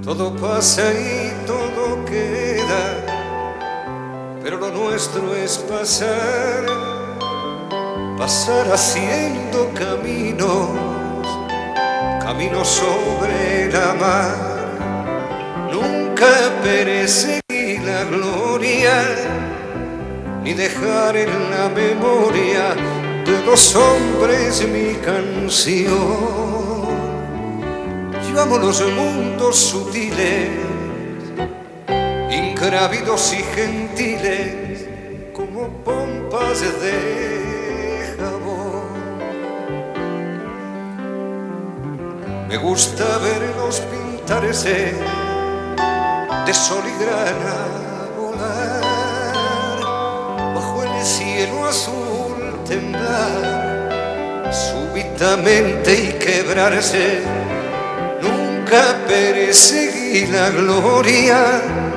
Todo pasa y todo queda, pero lo nuestro es pasar, pasar haciendo caminos, caminos sobre la mar. Nunca perseguí la gloria, ni dejar en la memoria de los hombres mi canción. Yo amo los mundos sutiles, ingrávidos y gentiles, como pompas de jabón. Me gusta verlos pintarse de sol y grana, volar bajo el cielo azul, temblar súbitamente y quebrarse. Nunca perseguí la gloria.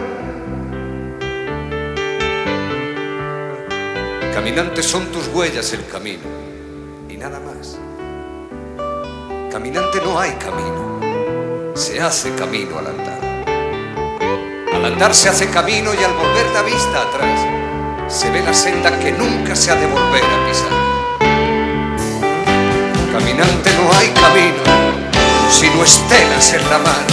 Caminante, son tus huellas el camino y nada más. Caminante, no hay camino, se hace camino al andar. Al andar se hace camino y al volver la vista atrás se ve la senda que nunca se ha de volver a pisar. Caminante, no hay camino sino estelas en la mar.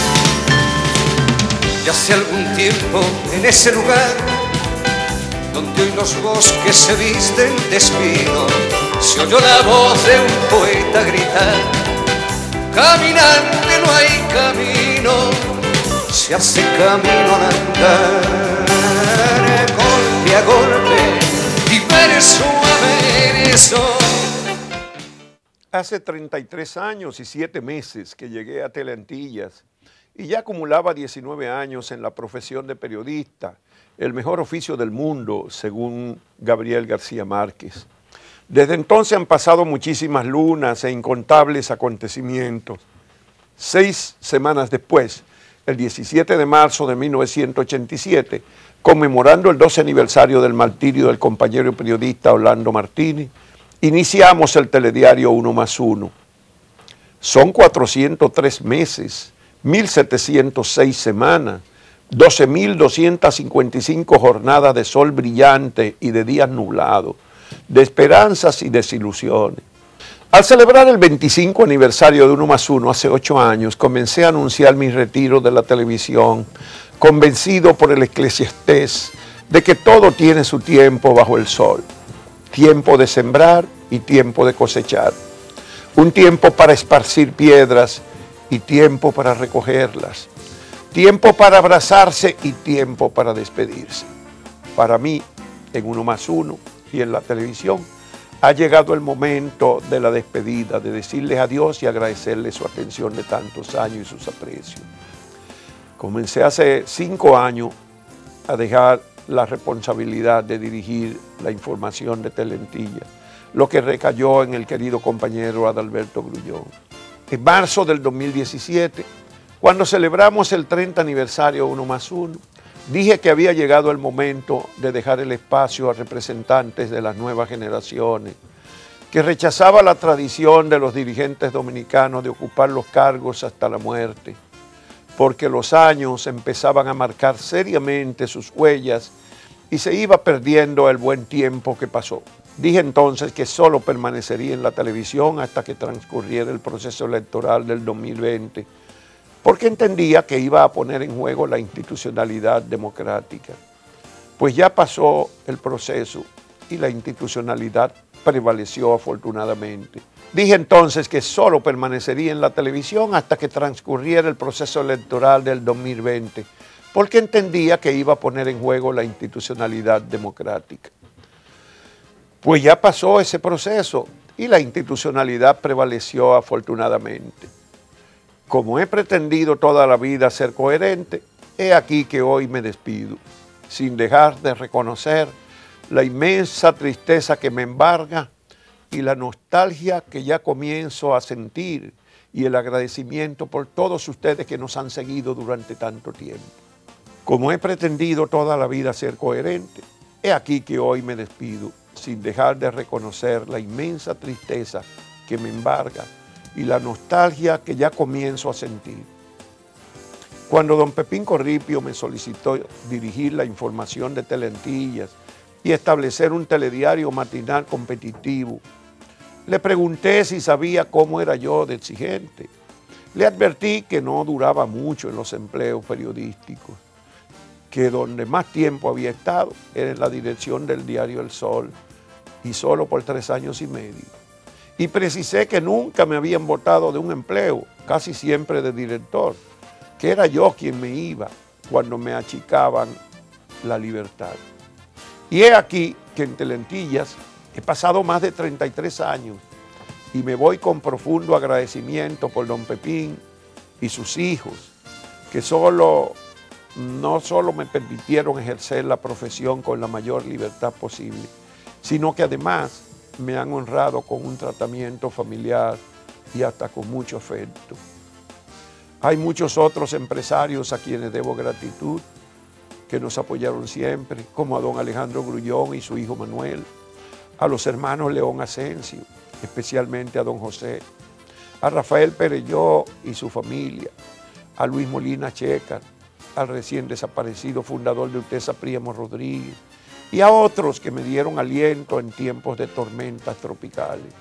Ya hace algún tiempo en ese lugar donde hoy los bosques se visten de espino, se oyó la voz de un poeta gritar: caminante, no hay camino, se hace camino al andar, golpe a golpe y verso a verso. Hace 33 años y 7 meses que llegué a Teleantillas y ya acumulaba 19 años en la profesión de periodista, el mejor oficio del mundo, según Gabriel García Márquez. Desde entonces han pasado muchísimas lunas e incontables acontecimientos. 6 semanas después, el 17 de marzo de 1987, conmemorando el 12 aniversario del martirio del compañero periodista Orlando Martínez, iniciamos el telediario 1+1. Son 403 meses, 1.706 semanas, 12.255 jornadas de sol brillante y de días nublados, de esperanzas y desilusiones. Al celebrar el 25 aniversario de 1+1 hace 8 años, comencé a anunciar mi retiro de la televisión, convencido por el Eclesiastés de que todo tiene su tiempo bajo el sol. Tiempo de sembrar y tiempo de cosechar. Un tiempo para esparcir piedras y tiempo para recogerlas. Tiempo para abrazarse y tiempo para despedirse. Para mí, en 1+1 y en la televisión, ha llegado el momento de la despedida, de decirles adiós y agradecerles su atención de tantos años y sus aprecios. Comencé hace 5 años a dejar la responsabilidad de dirigir la información de Teleantillas, lo que recayó en el querido compañero Adalberto Grullón. En marzo del 2017, cuando celebramos el 30 aniversario 1+1, dije que había llegado el momento de dejar el espacio a representantes de las nuevas generaciones, que rechazaba la tradición de los dirigentes dominicanos de ocupar los cargos hasta la muerte, porque los años empezaban a marcar seriamente sus huellas y se iba perdiendo el buen tiempo que pasó. Dije entonces que solo permanecería en la televisión hasta que transcurriera el proceso electoral del 2020, porque entendía que iba a poner en juego la institucionalidad democrática. Pues ya pasó el proceso y la institucionalidad prevaleció afortunadamente. Dije entonces que solo permanecería en la televisión hasta que transcurriera el proceso electoral del 2020, porque entendía que iba a poner en juego la institucionalidad democrática. Pues ya pasó ese proceso y la institucionalidad prevaleció afortunadamente. Como he pretendido toda la vida ser coherente, he aquí que hoy me despido, sin dejar de reconocer la inmensa tristeza que me embarga y la nostalgia que ya comienzo a sentir y el agradecimiento por todos ustedes que nos han seguido durante tanto tiempo. Como he pretendido toda la vida ser coherente, he aquí que hoy me despido, sin dejar de reconocer la inmensa tristeza que me embarga y la nostalgia que ya comienzo a sentir. Cuando don Pepín Corripio me solicitó dirigir la información de Telentillas y establecer un telediario matinal competitivo, le pregunté si sabía cómo era yo de exigente. Le advertí que no duraba mucho en los empleos periodísticos, que donde más tiempo había estado era en la dirección del diario El Sol, y solo por 3 años y medio. Y precisé que nunca me habían votado de un empleo, casi siempre de director, que era yo quien me iba cuando me achicaban la libertad. Y he aquí que en Telentillas he pasado más de 33 años y me voy con profundo agradecimiento por don Pepín y sus hijos, que no solo me permitieron ejercer la profesión con la mayor libertad posible, sino que además me han honrado con un tratamiento familiar y hasta con mucho afecto. Hay muchos otros empresarios a quienes debo gratitud, que nos apoyaron siempre, como a don Alejandro Grullón y su hijo Manuel, a los hermanos León Asensio, especialmente a don José, a Rafael Perelló y su familia, a Luis Molina Checar, al recién desaparecido fundador de UTESA Príamo Rodríguez, y a otros que me dieron aliento en tiempos de tormentas tropicales.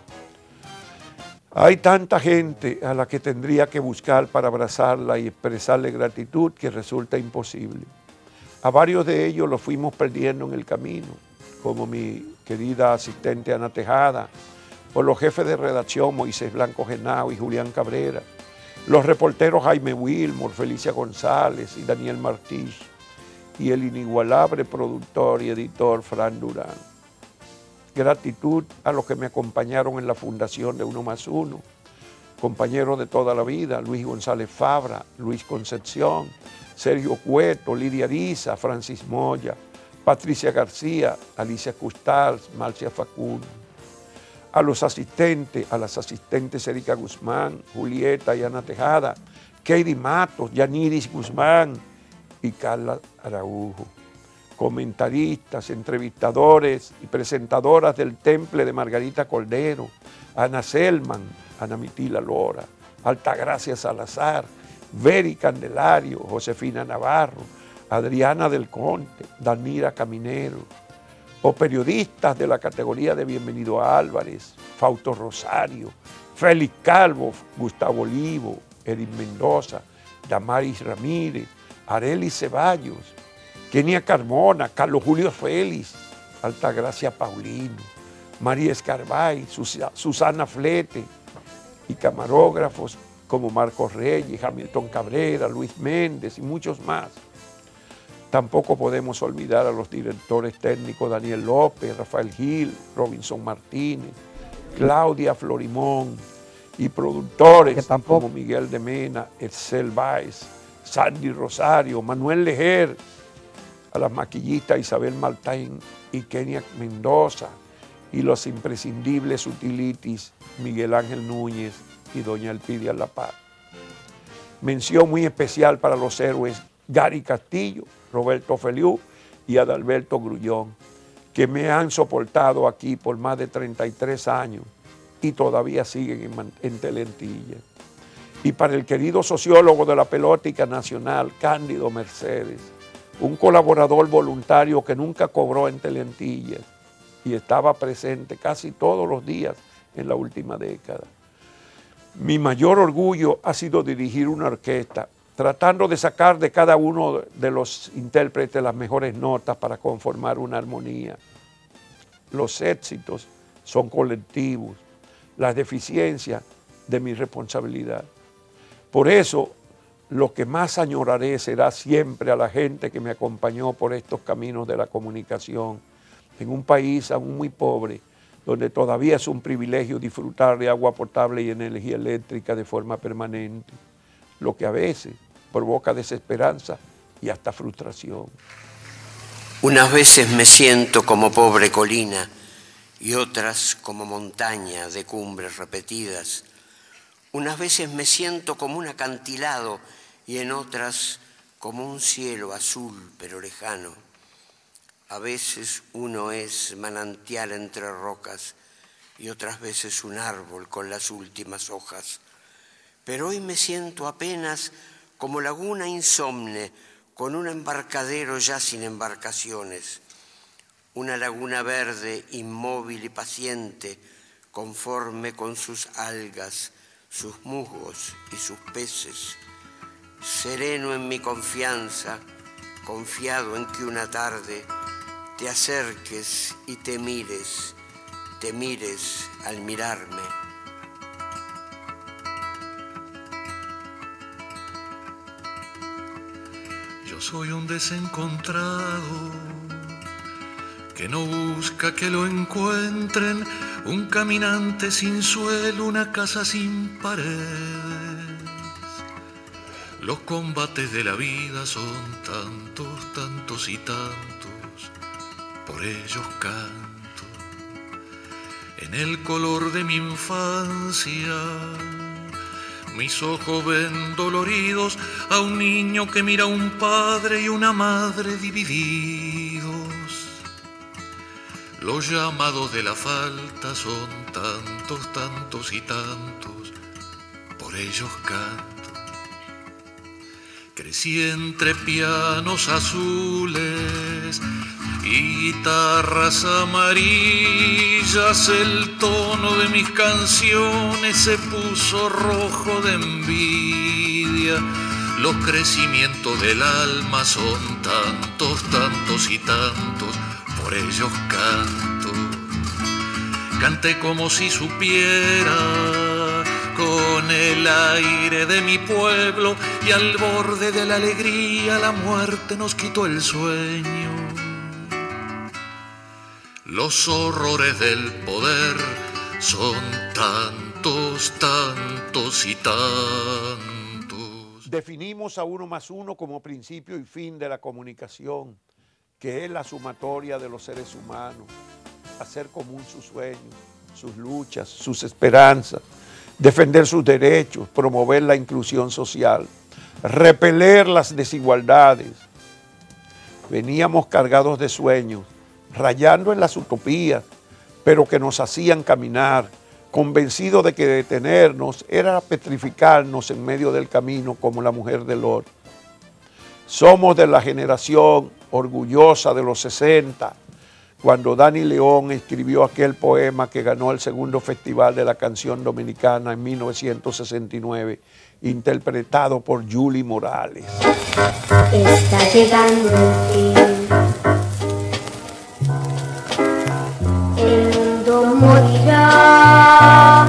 Hay tanta gente a la que tendría que buscar para abrazarla y expresarle gratitud que resulta imposible. A varios de ellos los fuimos perdiendo en el camino, como mi querida asistente Ana Tejada, o los jefes de redacción Moisés Blanco Genao y Julián Cabrera, los reporteros Jaime Wilmore, Felicia González y Daniel Martí, y el inigualable productor y editor Fran Durán. Gratitud a los que me acompañaron en la fundación de Uno Más Uno, compañeros de toda la vida, Luis González Fabra, Luis Concepción, Sergio Cueto, Lidia Ariza, Francis Moya, Patricia García, Alicia Custars, Marcia Facundo. A los asistentes, a las asistentes Erika Guzmán, Julieta y Ana Tejada, Katie Matos, Yaniris Guzmán y Carla Araujo. Comentaristas, entrevistadores y presentadoras del Temple de Margarita Cordero, Ana Selman, Ana Mitila Lora, Altagracia Salazar, Veri Candelario, Josefina Navarro, Adriana del Conte, Danira Caminero, o periodistas de la categoría de Bienvenido Álvarez, Fausto Rosario, Félix Calvo, Gustavo Olivo, Eric Mendoza, Damaris Ramírez, Arely Ceballos, Kenia Carmona, Carlos Julio Félix, Altagracia Paulino, María Escarbay, Susana Flete y camarógrafos como Marcos Reyes, Hamilton Cabrera, Luis Méndez y muchos más. Tampoco podemos olvidar a los directores técnicos Daniel López, Rafael Gil, Robinson Martínez, Claudia Florimón y productores como Miguel de Mena, Excel Báez, Sandy Rosario, Manuel Lejer, a las maquillistas Isabel Maltain y Kenia Mendoza, y los imprescindibles utilities Miguel Ángel Núñez y doña Elpidia La Paz. Mención muy especial para los héroes Gary Castillo, Roberto Feliú y Adalberto Grullón, que me han soportado aquí por más de 33 años y todavía siguen en Telentillas. Y para el querido sociólogo de la pelótica nacional, Cándido Mercedes, un colaborador voluntario que nunca cobró en Telentillas y estaba presente casi todos los días en la última década. Mi mayor orgullo ha sido dirigir una orquesta, tratando de sacar de cada uno de los intérpretes las mejores notas para conformar una armonía. Los éxitos son colectivos, las deficiencias de mi responsabilidad. Por eso, lo que más añoraré será siempre a la gente que me acompañó por estos caminos de la comunicación, en un país aún muy pobre, donde todavía es un privilegio disfrutar de agua potable y energía eléctrica de forma permanente, lo que a veces provoca desesperanza y hasta frustración. Unas veces me siento como pobre colina y otras como montaña de cumbres repetidas. Unas veces me siento como un acantilado y en otras como un cielo azul pero lejano. A veces uno es manantial entre rocas y otras veces un árbol con las últimas hojas. Pero hoy me siento apenas como laguna insomne, con un embarcadero ya sin embarcaciones, una laguna verde, inmóvil y paciente, conforme con sus algas, sus musgos y sus peces, sereno en mi confianza, confiado en que una tarde te acerques y te mires al mirarme. Yo soy un desencontrado que no busca que lo encuentren, un caminante sin suelo, una casa sin paredes. Los combates de la vida son tantos, tantos y tantos, por ellos canto. En el color de mi infancia, mis ojos ven doloridos a un niño que mira a un padre y una madre divididos. Los llamados de la falta son tantos, tantos y tantos, por ellos canto. Crecí entre pianos azules y guitarras amarillas, el tono de mis canciones se puso rojo de envidia. Los crecimientos del alma son tantos, tantos y tantos, por ellos canto. Canté como si supiera, con el aire de mi pueblo, y al borde de la alegría la muerte nos quitó el sueño. Los horrores del poder son tantos, tantos y tantos. Definimos a 1+1 como principio y fin de la comunicación, que es la sumatoria de los seres humanos, hacer común sus sueños, sus luchas, sus esperanzas, defender sus derechos, promover la inclusión social, repeler las desigualdades. Veníamos cargados de sueños, rayando en las utopías, pero que nos hacían caminar, convencidos de que detenernos era petrificarnos en medio del camino como la mujer de Lot. Somos de la generación orgullosa de los 60, cuando Dani León escribió aquel poema que ganó el segundo Festival de la Canción Dominicana en 1969, interpretado por Yuli Morales. Está llegando el fin, el mundo morirá,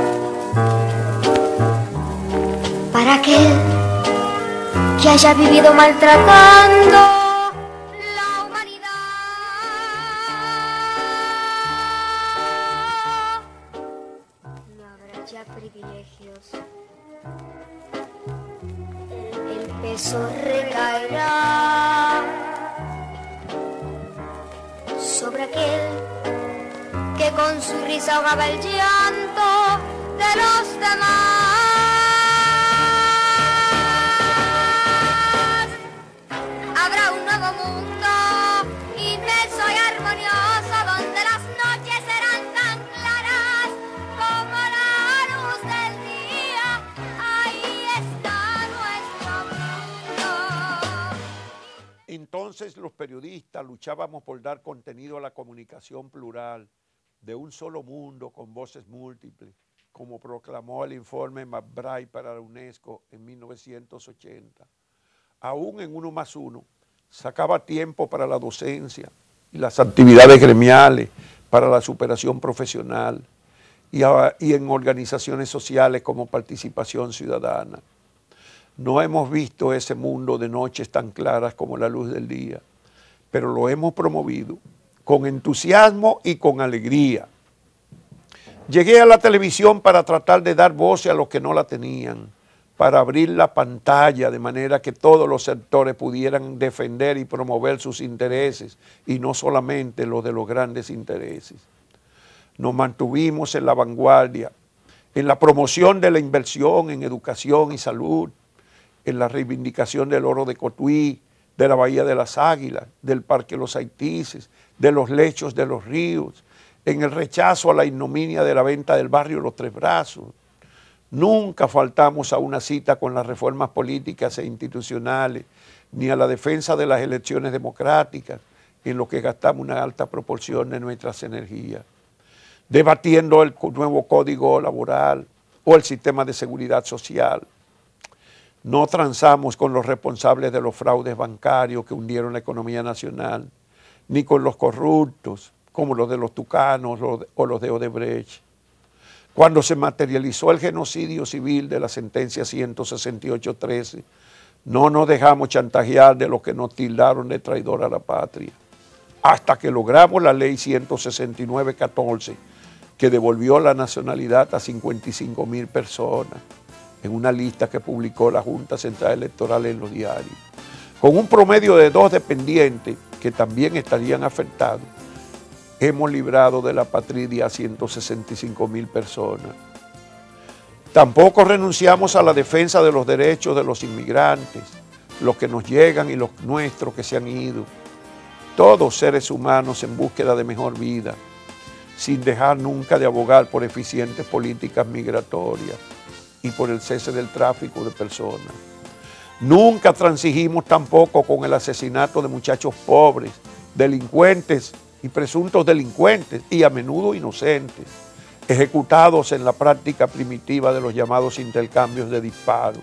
para aquel que haya vivido maltratando la humanidad. No habrá ya privilegios, el peso recaerá sobre aquel que con su risa ahogaba el llanto de los demás. Habrá un nuevo mundo inmenso y armonioso, donde las noches serán tan claras como la luz del día. Ahí está nuestro mundo. Entonces los periodistas luchábamos por dar contenido a la comunicación plural de un solo mundo con voces múltiples, como proclamó el informe McBride para la UNESCO en 1980. Aún en 1+1, sacaba tiempo para la docencia y las actividades gremiales, para la superación profesional y en organizaciones sociales como Participación Ciudadana. No hemos visto ese mundo de noches tan claras como la luz del día, pero lo hemos promovido con entusiasmo y con alegría. Llegué a la televisión para tratar de dar voz a los que no la tenían, para abrir la pantalla de manera que todos los sectores pudieran defender y promover sus intereses y no solamente los de los grandes intereses. Nos mantuvimos en la vanguardia, en la promoción de la inversión en educación y salud, en la reivindicación del oro de Cotuí, de la Bahía de las Águilas, del Parque Los Haitises, de los lechos de los ríos, en el rechazo a la ignominia de la venta del barrio Los Tres Brazos. Nunca faltamos a una cita con las reformas políticas e institucionales, ni a la defensa de las elecciones democráticas, en lo que gastamos una alta proporción de nuestras energías, debatiendo el nuevo código laboral o el sistema de seguridad social. No transamos con los responsables de los fraudes bancarios que hundieron la economía nacional, ni con los corruptos, como los de los tucanos o los de Odebrecht. Cuando se materializó el genocidio civil de la sentencia 168-13, no nos dejamos chantajear de los que nos tildaron de traidor a la patria, hasta que logramos la ley 169-14, que devolvió la nacionalidad a 55,000 personas, en una lista que publicó la Junta Central Electoral en los diarios. Con un promedio de 2 dependientes que también estarían afectados, hemos librado de la patria a 165,000 personas. Tampoco renunciamos a la defensa de los derechos de los inmigrantes, los que nos llegan y los nuestros que se han ido. Todos seres humanos en búsqueda de mejor vida, sin dejar nunca de abogar por eficientes políticas migratorias y por el cese del tráfico de personas. Nunca transigimos tampoco con el asesinato de muchachos pobres, delincuentes y presuntos delincuentes, y a menudo inocentes, ejecutados en la práctica primitiva de los llamados intercambios de disparos.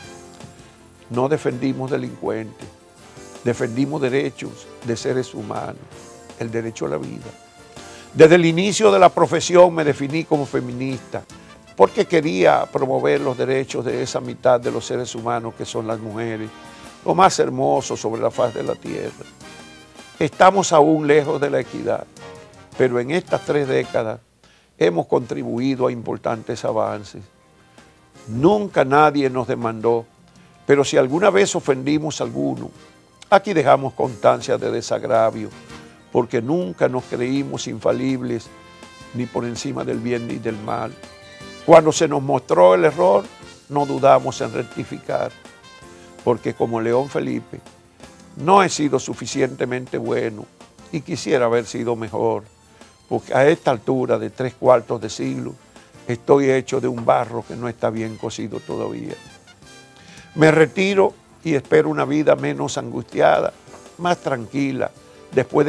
No defendimos delincuentes, defendimos derechos de seres humanos, el derecho a la vida. Desde el inicio de la profesión me definí como feminista, porque quería promover los derechos de esa mitad de los seres humanos que son las mujeres, lo más hermoso sobre la faz de la tierra. Estamos aún lejos de la equidad, pero en estas 3 décadas hemos contribuido a importantes avances. Nunca nadie nos demandó, pero si alguna vez ofendimos a alguno, aquí dejamos constancia de desagravio, porque nunca nos creímos infalibles ni por encima del bien ni del mal. Cuando se nos mostró el error, no dudamos en rectificar, porque como León Felipe, no he sido suficientemente bueno y quisiera haber sido mejor, porque a esta altura de 3/4 de siglo estoy hecho de un barro que no está bien cocido todavía. Me retiro y espero una vida menos angustiada, más tranquila, después de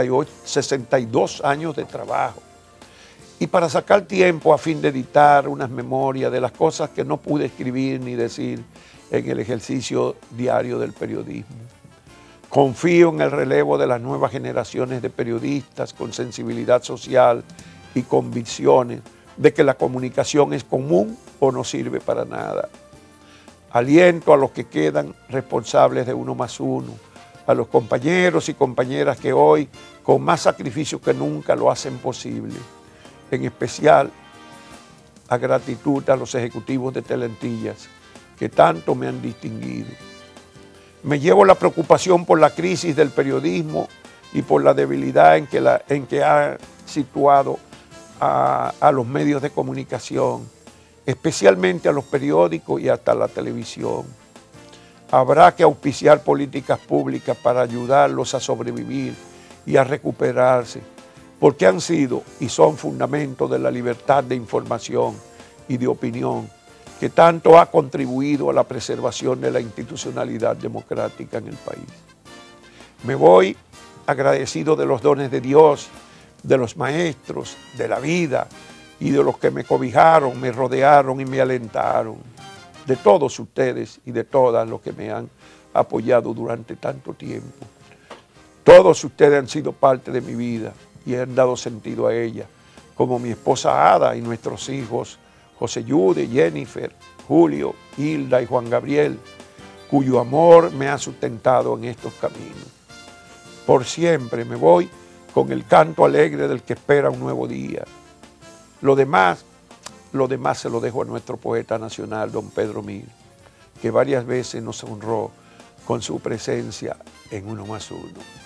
62 años de trabajo. Y para sacar tiempo a fin de editar unas memorias de las cosas que no pude escribir ni decir en el ejercicio diario del periodismo. Confío en el relevo de las nuevas generaciones de periodistas con sensibilidad social y convicciones de que la comunicación es común o no sirve para nada. Aliento a los que quedan responsables de 1+1, a los compañeros y compañeras que hoy, con más sacrificio que nunca, lo hacen posible. En especial, a gratitud a los ejecutivos de Telentillas, que tanto me han distinguido. Me llevo la preocupación por la crisis del periodismo y por la debilidad en que ha situado a los medios de comunicación, especialmente a los periódicos y hasta la televisión. Habrá que auspiciar políticas públicas para ayudarlos a sobrevivir y a recuperarse, porque han sido y son fundamentos de la libertad de información y de opinión, que tanto ha contribuido a la preservación de la institucionalidad democrática en el país. Me voy agradecido de los dones de Dios, de los maestros, de la vida y de los que me cobijaron, me rodearon y me alentaron, de todos ustedes y de todas los que me han apoyado durante tanto tiempo. Todos ustedes han sido parte de mi vida y han dado sentido a ella, como mi esposa Ada y nuestros hijos José Yude, Jennifer, Julio, Hilda y Juan Gabriel, cuyo amor me ha sustentado en estos caminos. Por siempre me voy con el canto alegre del que espera un nuevo día. Lo demás se lo dejo a nuestro poeta nacional, don Pedro Mir, que varias veces nos honró con su presencia en 1+1.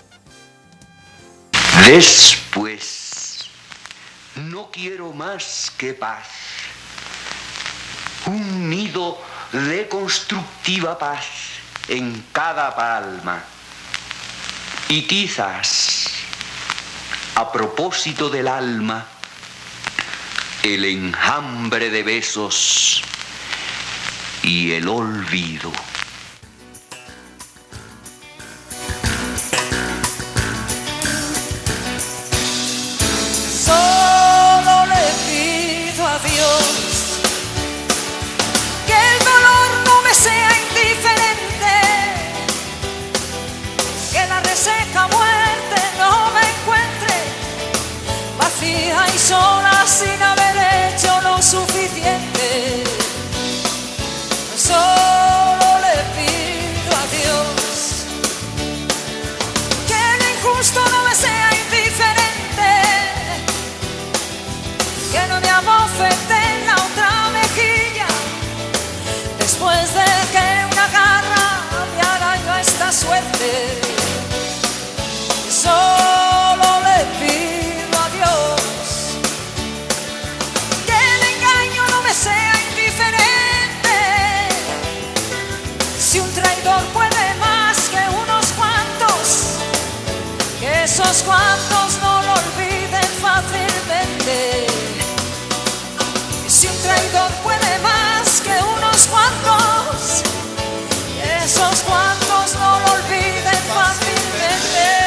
Después, no quiero más que paz. Un nido de constructiva paz en cada palma. Y quizás, a propósito del alma, el enjambre de besos y el olvido. Solo le pido a Dios que el dolor no me sea indiferente, que la reseca muerte no me encuentre vacía y sola sin haber hecho lo suficiente. Solo le pido a Dios que el injusto no me sea indiferente, que no me abofete en la otra mejilla después de que una garra me arañó esta suerte. Solo le pido a Dios que el engaño no me sea indiferente. Si un traidor puede más que unos cuantos, que esos cuantos no lo olviden fácilmente. Si un traidor puede más que unos cuantos, que esos cuantos no lo olviden fácilmente.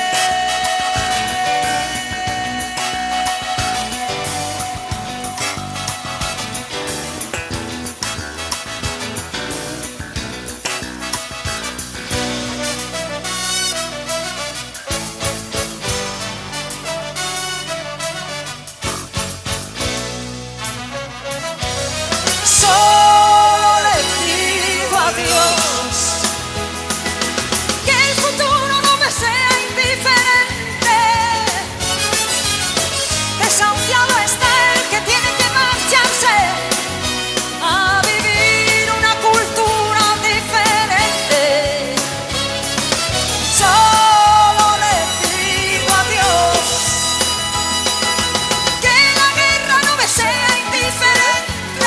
Solo le pido a Dios que el futuro no me sea indiferente. Desahuciado está el que tiene que marcharse a vivir una cultura diferente. Solo le pido a Dios que la guerra no me sea indiferente.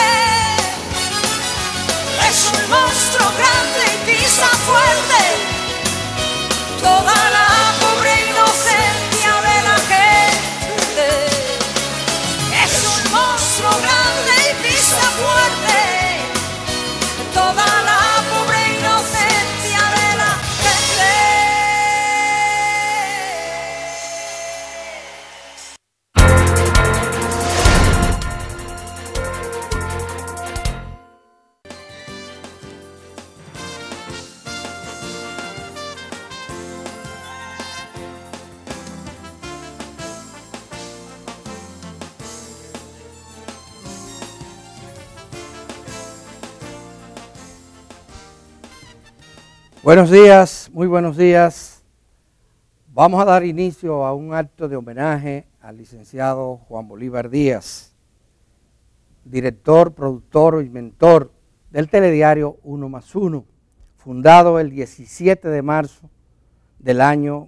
Es un monstruo grande y pisa fuerte toda la pobre inocencia de la gente. Es un monstruo grande y pisa fuerte toda la pobre inocencia de la gente. Buenos días, muy buenos días. Vamos a dar inicio a un acto de homenaje al licenciado Juan Bolívar Díaz, director, productor y mentor del telediario 1+1, fundado el 17 de marzo del año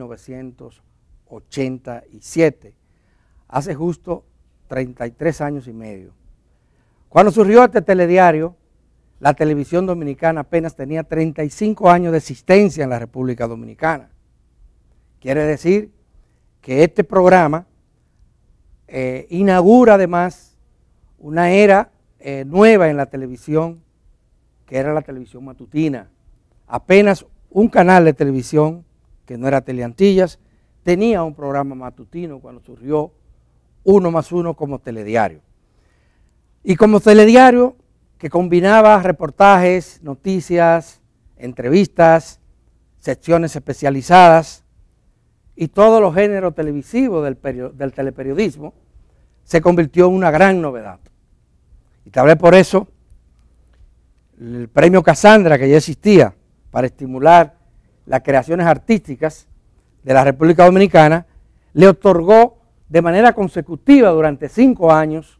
1987, hace justo 33 años y medio. Cuando surgió este telediario, la televisión dominicana apenas tenía 35 años de existencia en la República Dominicana. Quiere decir que este programa inaugura además una era nueva en la televisión, que era la televisión matutina. Apenas un canal de televisión, que no era Teleantillas, tenía un programa matutino cuando surgió 1+1 como telediario. Y como telediario que combinaba reportajes, noticias, entrevistas, secciones especializadas y todos los géneros televisivos del teleperiodismo, se convirtió en una gran novedad. Y tal vez por eso el premio Casandra, que ya existía para estimular las creaciones artísticas de la República Dominicana, le otorgó de manera consecutiva durante 5 años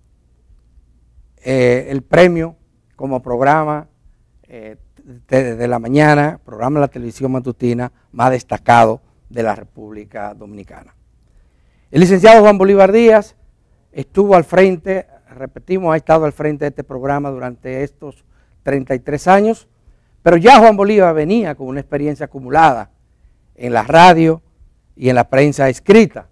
el premio como programa de la mañana, programa de la televisión matutina más destacado de la República Dominicana. El licenciado Juan Bolívar Díaz estuvo al frente, repetimos, ha estado al frente de este programa durante estos 33 años, pero ya Juan Bolívar venía con una experiencia acumulada en la radio y en la prensa escrita.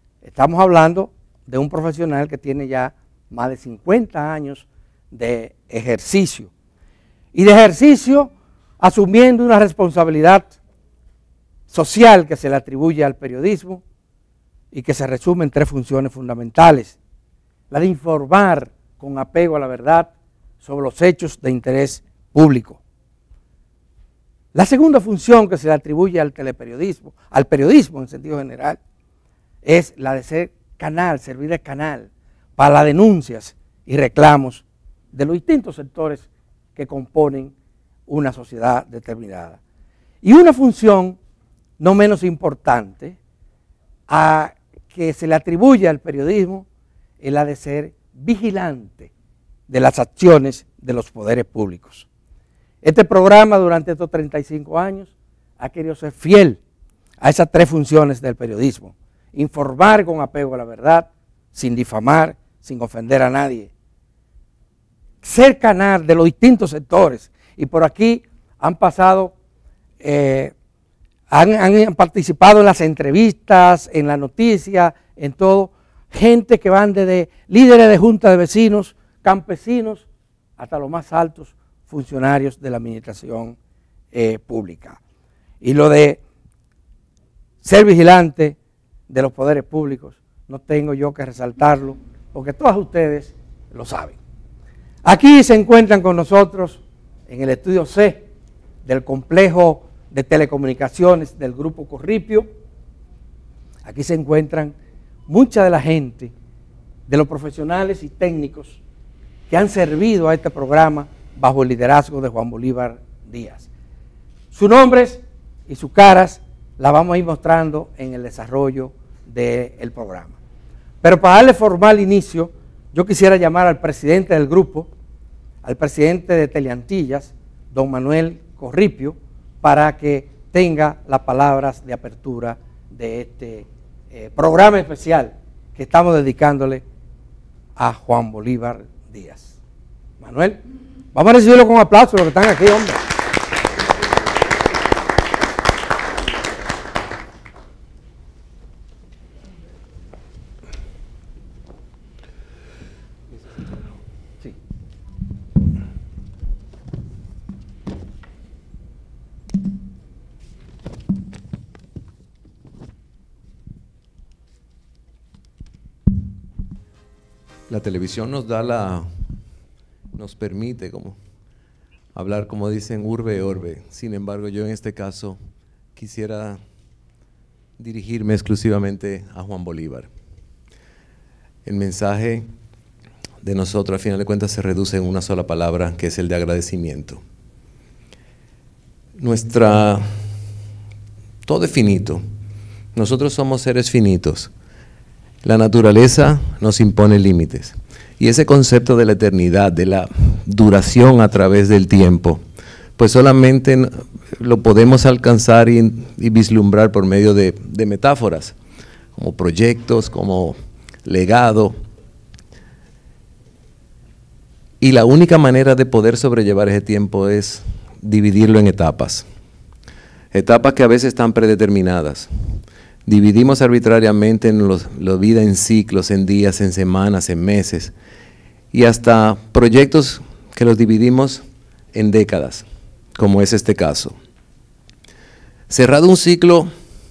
Estamos hablando de un profesional que tiene ya más de 50 años de ejercicio. Y de ejercicio asumiendo una responsabilidad social que se le atribuye al periodismo y que se resume en 3 funciones fundamentales. La de informar con apego a la verdad sobre los hechos de interés público. La segunda función que se le atribuye al teleperiodismo, al periodismo en sentido general, es la de ser canal, servir de canal para las denuncias y reclamos de los distintos sectores que componen una sociedad determinada. Y una función no menos importante a que se le atribuye al periodismo es la de ser vigilante de las acciones de los poderes públicos. Este programa durante estos 35 años ha querido ser fiel a esas 3 funciones del periodismo: informar con apego a la verdad, sin difamar, sin ofender a nadie, ser canal de los distintos sectores. Y por aquí han pasado, han participado en las entrevistas, en la noticia, en todo, gente que van desde líderes de junta de vecinos, campesinos, hasta los más altos funcionarios de la administración pública. Y lo de ser vigilante de los poderes públicos, no tengo yo que resaltarlo, porque todos ustedes lo saben. Aquí se encuentran con nosotros en el estudio C del complejo de telecomunicaciones del Grupo Corripio. Aquí se encuentran mucha de la gente, de los profesionales y técnicos que han servido a este programa bajo el liderazgo de Juan Bolívar Díaz. Sus nombres y sus caras las vamos a ir mostrando en el desarrollo del programa. Pero para darle formal inicio, yo quisiera llamar al presidente del grupo, al presidente de Teleantillas, don Manuel Corripio, para que tenga las palabras de apertura de este programa especial que estamos dedicándole a Juan Bolívar Díaz. Manuel, vamos a recibirlo con aplausos los que están aquí, hombre. Sí. La televisión nos permite como hablar, como dicen, urbe orbe. Sin embargo, yo en este caso quisiera dirigirme exclusivamente a Juan Bolívar. El mensaje de nosotros, al final de cuentas, se reduce en una sola palabra, que es el de agradecimiento. Todo es finito. Nosotros somos seres finitos. La naturaleza nos impone límites. Y ese concepto de la eternidad, de la duración a través del tiempo, pues solamente lo podemos alcanzar y vislumbrar por medio de metáforas, como proyectos, como legado. Y la única manera de poder sobrellevar ese tiempo es dividirlo en etapas. Etapas que a veces están predeterminadas. Dividimos arbitrariamente en la vida en ciclos, en días, en semanas, en meses, y hasta proyectos que los dividimos en décadas, como es este caso. Cerrado un ciclo,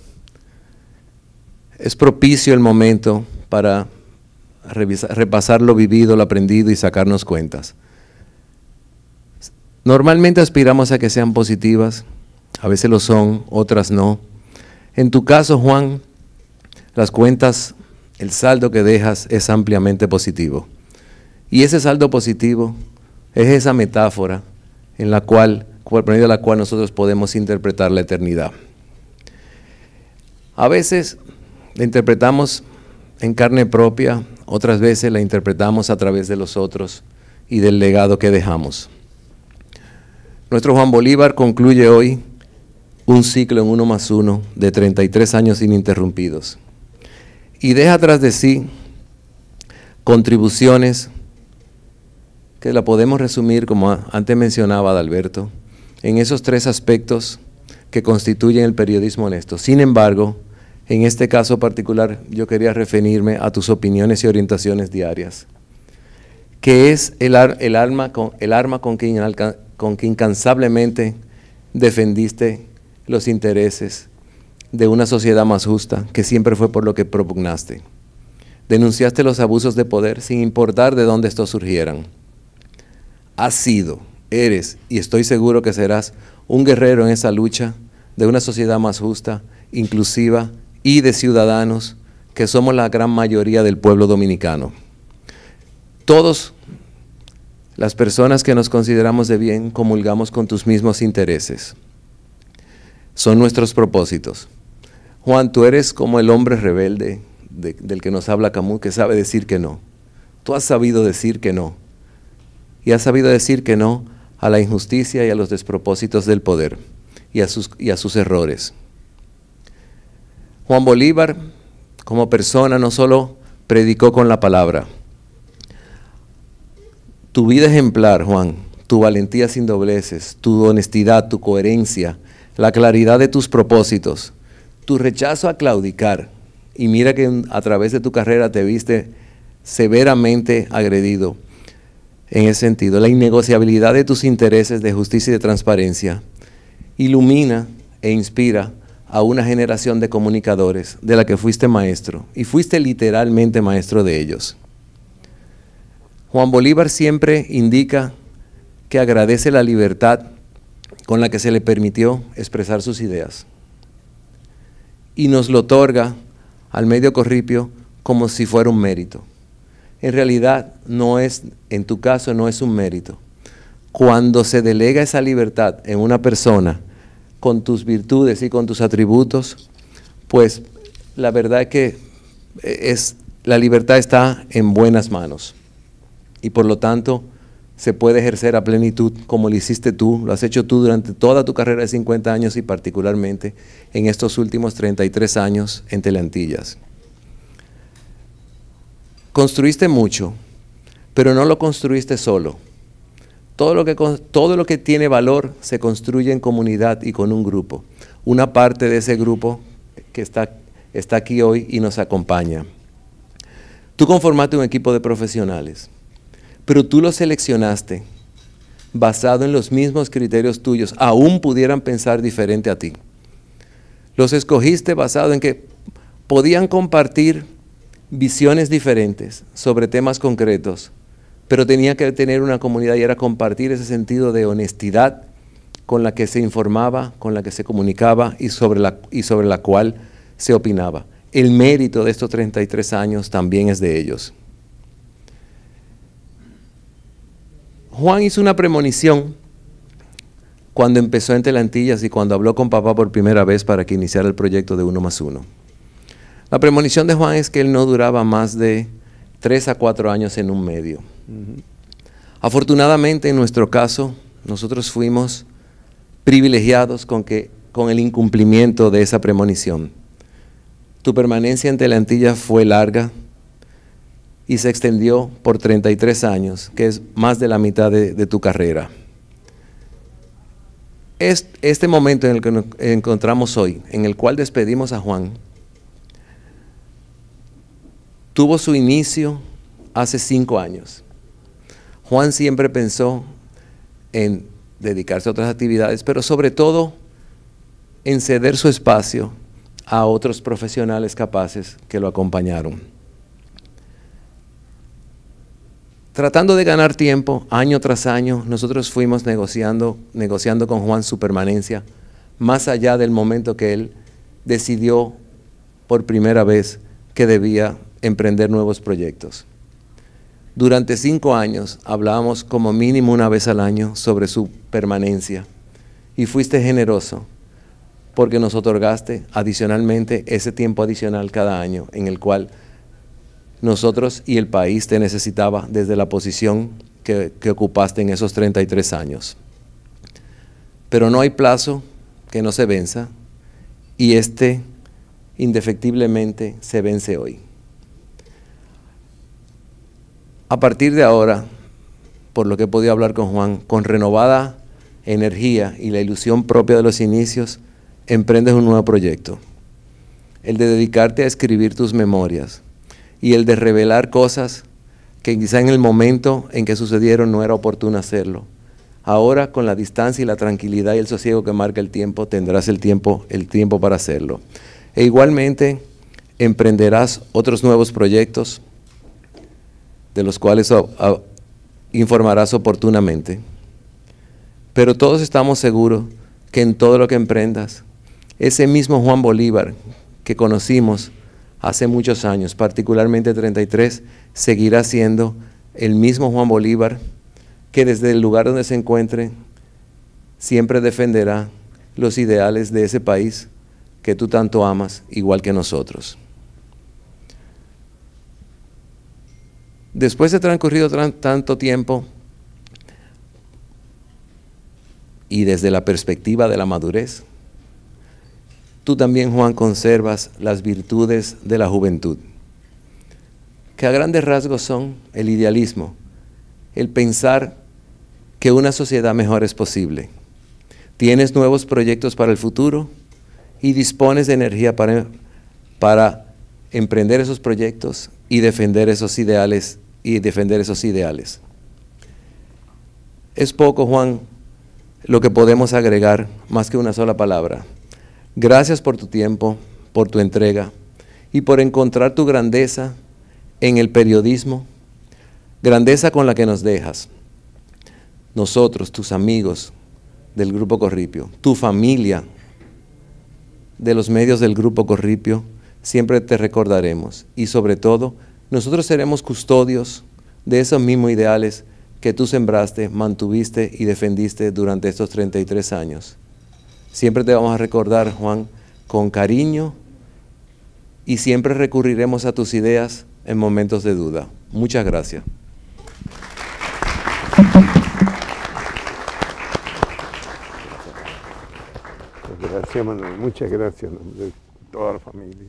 es propicio el momento para repasar lo vivido, lo aprendido y sacarnos cuentas. Normalmente aspiramos a que sean positivas, a veces lo son, otras no. En tu caso, Juan, las cuentas, el saldo que dejas es ampliamente positivo. Y ese saldo positivo es esa metáfora en la cual, por medio de la cual nosotros podemos interpretar la eternidad. A veces la interpretamos en carne propia, otras veces la interpretamos a través de los otros y del legado que dejamos. Nuestro Juan Bolívar concluye hoy un ciclo en 1+1 de 33 años ininterrumpidos y deja atrás de sí contribuciones que la podemos resumir, como antes mencionaba Adalberto, en esos 3 aspectos que constituyen el periodismo honesto. Sin embargo, en este caso particular yo quería referirme a tus opiniones y orientaciones diarias, que es el arma con que incansablemente defendiste los intereses de una sociedad más justa, que siempre fue por lo que propugnaste. Denunciaste los abusos de poder sin importar de dónde estos surgieran. Has sido, eres y estoy seguro que serás un guerrero en esa lucha de una sociedad más justa, inclusiva y de ciudadanos que somos la gran mayoría del pueblo dominicano. Todos las personas que nos consideramos de bien comulgamos con tus mismos intereses. Son nuestros propósitos. Juan, tú eres como el hombre rebelde del que nos habla Camus, que sabe decir que no. Tú has sabido decir que no. Y has sabido decir que no a la injusticia y a los despropósitos del poder y a sus errores. Juan Bolívar, como persona, no solo predicó con la palabra. Tu vida ejemplar, Juan, tu valentía sin dobleces, tu honestidad, tu coherencia, la claridad de tus propósitos, tu rechazo a claudicar, y mira que a través de tu carrera te viste severamente agredido en ese sentido, la innegociabilidad de tus intereses de justicia y de transparencia, ilumina e inspira a una generación de comunicadores de la que fuiste maestro, y fuiste literalmente maestro de ellos. Juan Bolívar siempre indica que agradece la libertad con la que se le permitió expresar sus ideas, y nos lo otorga al medio Corripio como si fuera un mérito. En realidad, en tu caso no es un mérito. Cuando se delega esa libertad en una persona con tus virtudes y con tus atributos, pues la verdad es que la libertad está en buenas manos, y por lo tanto se puede ejercer a plenitud como lo hiciste tú, lo has hecho tú durante toda tu carrera de 50 años y particularmente en estos últimos 33 años en Teleantillas. Construiste mucho, pero no lo construiste solo. Todo lo que tiene valor se construye en comunidad y con un grupo. Una parte de ese grupo que está aquí hoy y nos acompaña. Tú conformaste un equipo de profesionales, pero tú los seleccionaste basado en los mismos criterios tuyos, aún pudieran pensar diferente a ti. Los escogiste basado en que podían compartir visiones diferentes sobre temas concretos, pero tenía que tener una comunidad y era compartir ese sentido de honestidad con la que se informaba, con la que se comunicaba y sobre la cual se opinaba. El mérito de estos 33 años también es de ellos. Juan hizo una premonición cuando empezó en Teleantillas y cuando habló con papá por primera vez para que iniciara el proyecto de 1+1. La premonición de Juan es que él no duraba más de 3 a 4 años en un medio. Afortunadamente, en nuestro caso, nosotros fuimos privilegiados con el incumplimiento de esa premonición. Tu permanencia en Teleantillas fue larga y se extendió por 33 años, que es más de la mitad de tu carrera. Este momento en el que nos encontramos hoy, en el cual despedimos a Juan, tuvo su inicio hace 5 años. Juan siempre pensó en dedicarse a otras actividades, pero sobre todo en ceder su espacio a otros profesionales capaces que lo acompañaron. Tratando de ganar tiempo, año tras año, nosotros fuimos negociando con Juan su permanencia, más allá del momento que él decidió por primera vez que debía emprender nuevos proyectos. Durante 5 años hablábamos como mínimo una vez al año sobre su permanencia, y fuiste generoso porque nos otorgaste adicionalmente ese tiempo adicional cada año en el cual nosotros y el país te necesitaba desde la posición que ocupaste en esos 33 años. Pero no hay plazo que no se venza, y indefectiblemente se vence hoy. A partir de ahora, por lo que he podido hablar con Juan, con renovada energía y la ilusión propia de los inicios, emprendes un nuevo proyecto, el de dedicarte a escribir tus memorias y el de revelar cosas que quizá en el momento en que sucedieron no era oportuno hacerlo. Ahora, con la distancia y la tranquilidad y el sosiego que marca el tiempo, tendrás el tiempo para hacerlo. E igualmente, emprenderás otros nuevos proyectos de los cuales informarás oportunamente. Pero todos estamos seguros que en todo lo que emprendas, ese mismo Juan Bolívar que conocimos hace muchos años, particularmente 33, seguirá siendo el mismo Juan Bolívar que desde el lugar donde se encuentre siempre defenderá los ideales de ese país que tú tanto amas, igual que nosotros. Después de transcurrido tanto tiempo y desde la perspectiva de la madurez, tú también, Juan, conservas las virtudes de la juventud, que a grandes rasgos son el idealismo, el pensar que una sociedad mejor es posible. Tienes nuevos proyectos para el futuro y dispones de energía para emprender esos proyectos y defender esos ideales. Es poco, Juan, lo que podemos agregar más que una sola palabra. Gracias por tu tiempo, por tu entrega y por encontrar tu grandeza en el periodismo, grandeza con la que nos dejas. Nosotros, tus amigos del Grupo Corripio, tu familia de los medios del Grupo Corripio, siempre te recordaremos y sobre todo, nosotros seremos custodios de esos mismos ideales que tú sembraste, mantuviste y defendiste durante estos 33 años. Siempre te vamos a recordar, Juan, con cariño y siempre recurriremos a tus ideas en momentos de duda. Muchas gracias. Gracias, Manuel. Muchas gracias en nombre de toda la familia.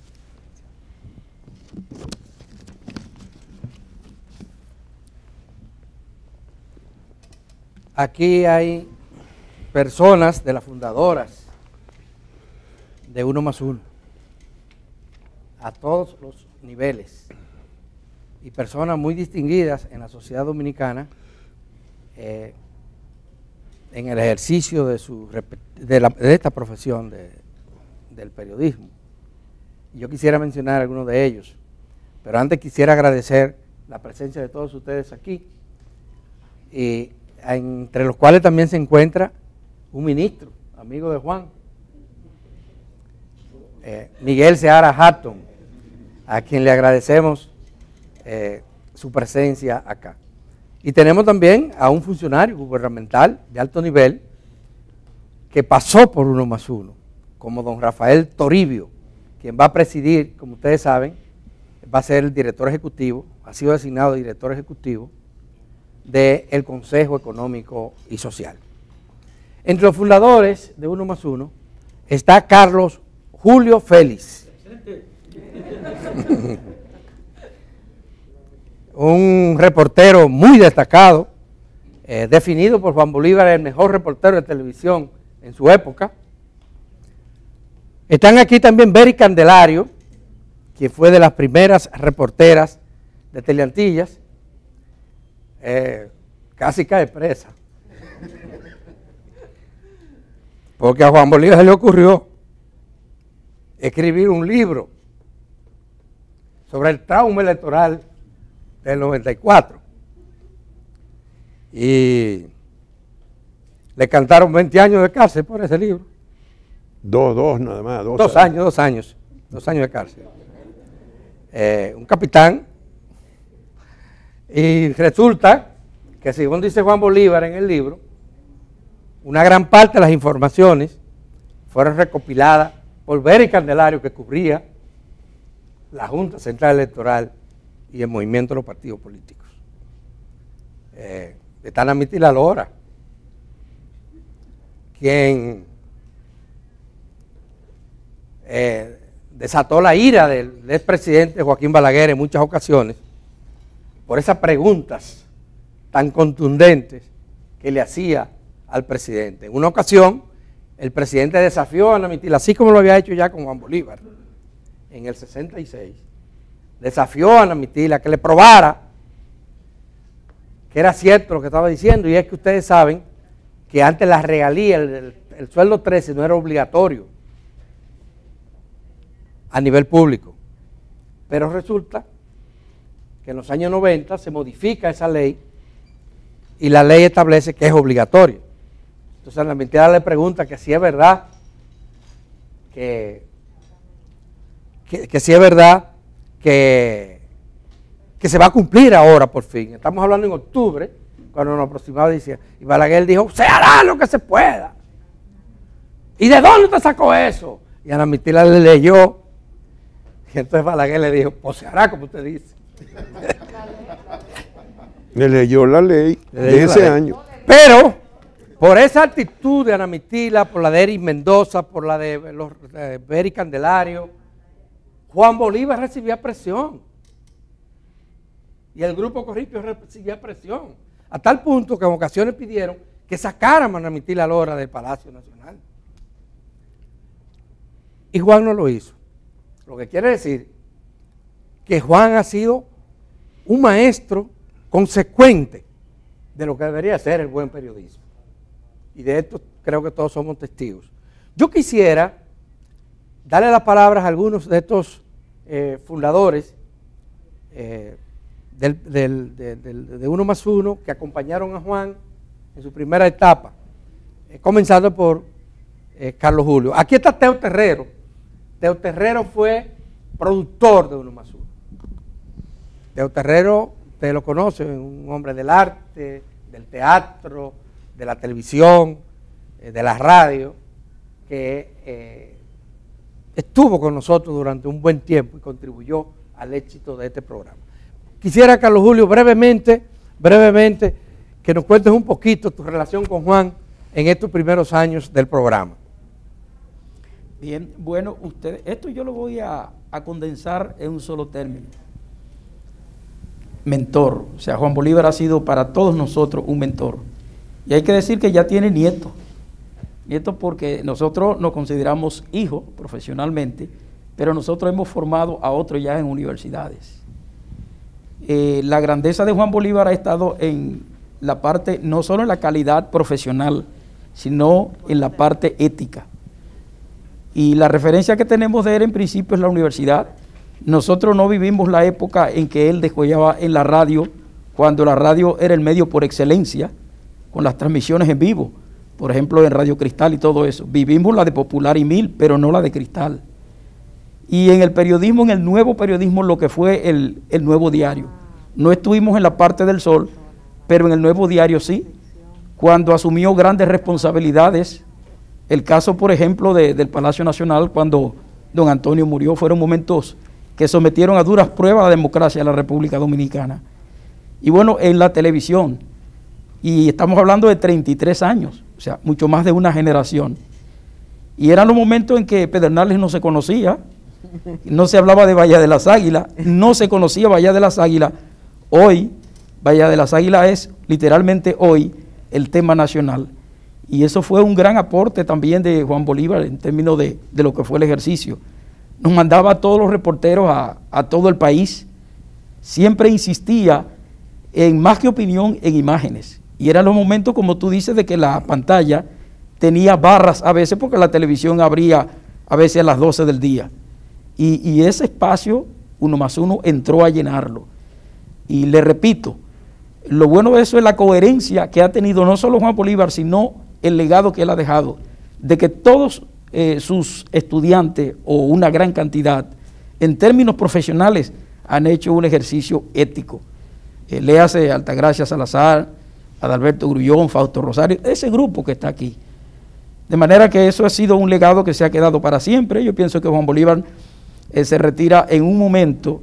Aquí hay personas de las fundadoras de Uno Más Uno, a todos los niveles, y personas muy distinguidas en la sociedad dominicana en el ejercicio de esta profesión del periodismo. Yo quisiera mencionar algunos de ellos, pero antes quisiera agradecer la presencia de todos ustedes aquí, y entre los cuales también se encuentra un ministro, amigo de Juan, Miguel Seara Hatton, a quien le agradecemos su presencia acá. Y tenemos también a un funcionario gubernamental de alto nivel que pasó por Uno Más Uno, como don Rafael Toribio, quien va a presidir, como ustedes saben, va a ser el director ejecutivo, ha sido designado director ejecutivo del Consejo Económico y Social. Entre los fundadores de Uno Más Uno está Carlos Julio Félix, un reportero muy destacado, definido por Juan Bolívar el mejor reportero de televisión en su época. Están aquí también Beri Candelario, quien fue de las primeras reporteras de Teleantillas, casi cae presa, porque a Juan Bolívar se le ocurrió escribir un libro sobre el trauma electoral del 94 y le cantaron 20 años de cárcel por ese libro. Dos nada más. Dos años de cárcel. Un capitán. Y resulta que, según dice Juan Bolívar en el libro, una gran parte de las informaciones fueron recopiladas por Beri Candelario, que cubría la Junta Central Electoral y el movimiento de los partidos políticos. Está Anamitila Lora, quien desató la ira del expresidente Joaquín Balaguer en muchas ocasiones por esas preguntas tan contundentes que le hacía al presidente. En una ocasión, el presidente desafió a Anamitila, así como lo había hecho ya con Juan Bolívar en el 66, desafió a Anamitila que le probara que era cierto lo que estaba diciendo, y es que ustedes saben que antes la regalía, el sueldo 13 no era obligatorio a nivel público, pero resulta que en los años 90 se modifica esa ley y la ley establece que es obligatorio. Entonces Ana Miltila le pregunta que si es verdad que si es verdad que se va a cumplir ahora por fin. Estamos hablando en octubre, cuando nos aproximaba diciembre, y Balaguer dijo, se hará lo que se pueda. ¿Y de dónde te sacó eso? Y Ana Miltila le leyó, y entonces Balaguer le dijo, pues se hará como usted dice. Le leyó la ley de ese año. Pero, por esa actitud de Ana Miltila, por la de Eric Mendoza, por la de Beri Candelario, Juan Bolívar recibía presión. Y el grupo Corripio recibía presión. A tal punto que en ocasiones pidieron que sacaran a Ana Miltila Lora del Palacio Nacional. Y Juan no lo hizo. Lo que quiere decir que Juan ha sido un maestro consecuente de lo que debería ser el buen periodismo. Y de esto creo que todos somos testigos. Yo quisiera darle las palabras a algunos de estos fundadores de Uno Más Uno que acompañaron a Juan en su primera etapa, comenzando por Carlos Julio. Aquí está Teo Terrero. Teo Terrero fue productor de Uno Más Uno. Teo Terrero, usted lo conoce, un hombre del arte, del teatro, de la televisión, de la radio, que estuvo con nosotros durante un buen tiempo y contribuyó al éxito de este programa. Quisiera, Carlos Julio, brevemente, que nos cuentes un poquito tu relación con Juan en estos primeros años del programa. Bien, bueno, esto yo lo voy a condensar en un solo término. Mentor, o sea, Juan Bolívar ha sido para todos nosotros un mentor. Y hay que decir que ya tiene nietos. Nietos porque nosotros nos consideramos hijos profesionalmente, pero nosotros hemos formado a otros ya en universidades. La grandeza de Juan Bolívar ha estado en la parte, no solo en la calidad profesional, sino en la parte ética. Y la referencia que tenemos de él en principio es la universidad. Nosotros no vivimos la época en que él descollaba en la radio, cuando la radio era el medio por excelencia, con las transmisiones en vivo, por ejemplo en Radio Cristal y todo eso. Vivimos la de Popular y Mil, pero no la de Cristal. Y en el periodismo, en el nuevo periodismo, lo que fue el Nuevo Diario. No estuvimos en la parte del Sol, pero en el Nuevo Diario sí, cuando asumió grandes responsabilidades. El caso, por ejemplo, del Palacio Nacional, cuando don Antonio murió, fueron momentos que sometieron a duras pruebas a la democracia de la República Dominicana. Y bueno, en la televisión, y estamos hablando de 33 años, o sea, mucho más de una generación. Y eran los momentos en que Pedernales no se conocía, no se hablaba de Bahía de las Águilas, no se conocía Bahía de las Águilas. Hoy, Bahía de las Águilas es literalmente hoy el tema nacional. Y eso fue un gran aporte también de Juan Bolívar en términos de lo que fue el ejercicio. Nos mandaba a todos los reporteros a todo el país. Siempre insistía en más que opinión, en imágenes. Y eran los momentos, como tú dices, de que la pantalla tenía barras a veces, porque la televisión abría a veces a las 12 del día. Y ese espacio, Uno Más Uno, entró a llenarlo. Y le repito, lo bueno de eso es la coherencia que ha tenido no solo Juan Bolívar, sino el legado que él ha dejado, de que todos sus estudiantes, o una gran cantidad, en términos profesionales, han hecho un ejercicio ético. Léase Altagracia Salazar, Adalberto Grullón, Fausto Rosario, ese grupo que está aquí. De manera que eso ha sido un legado que se ha quedado para siempre. Yo pienso que Juan Bolívar se retira en un momento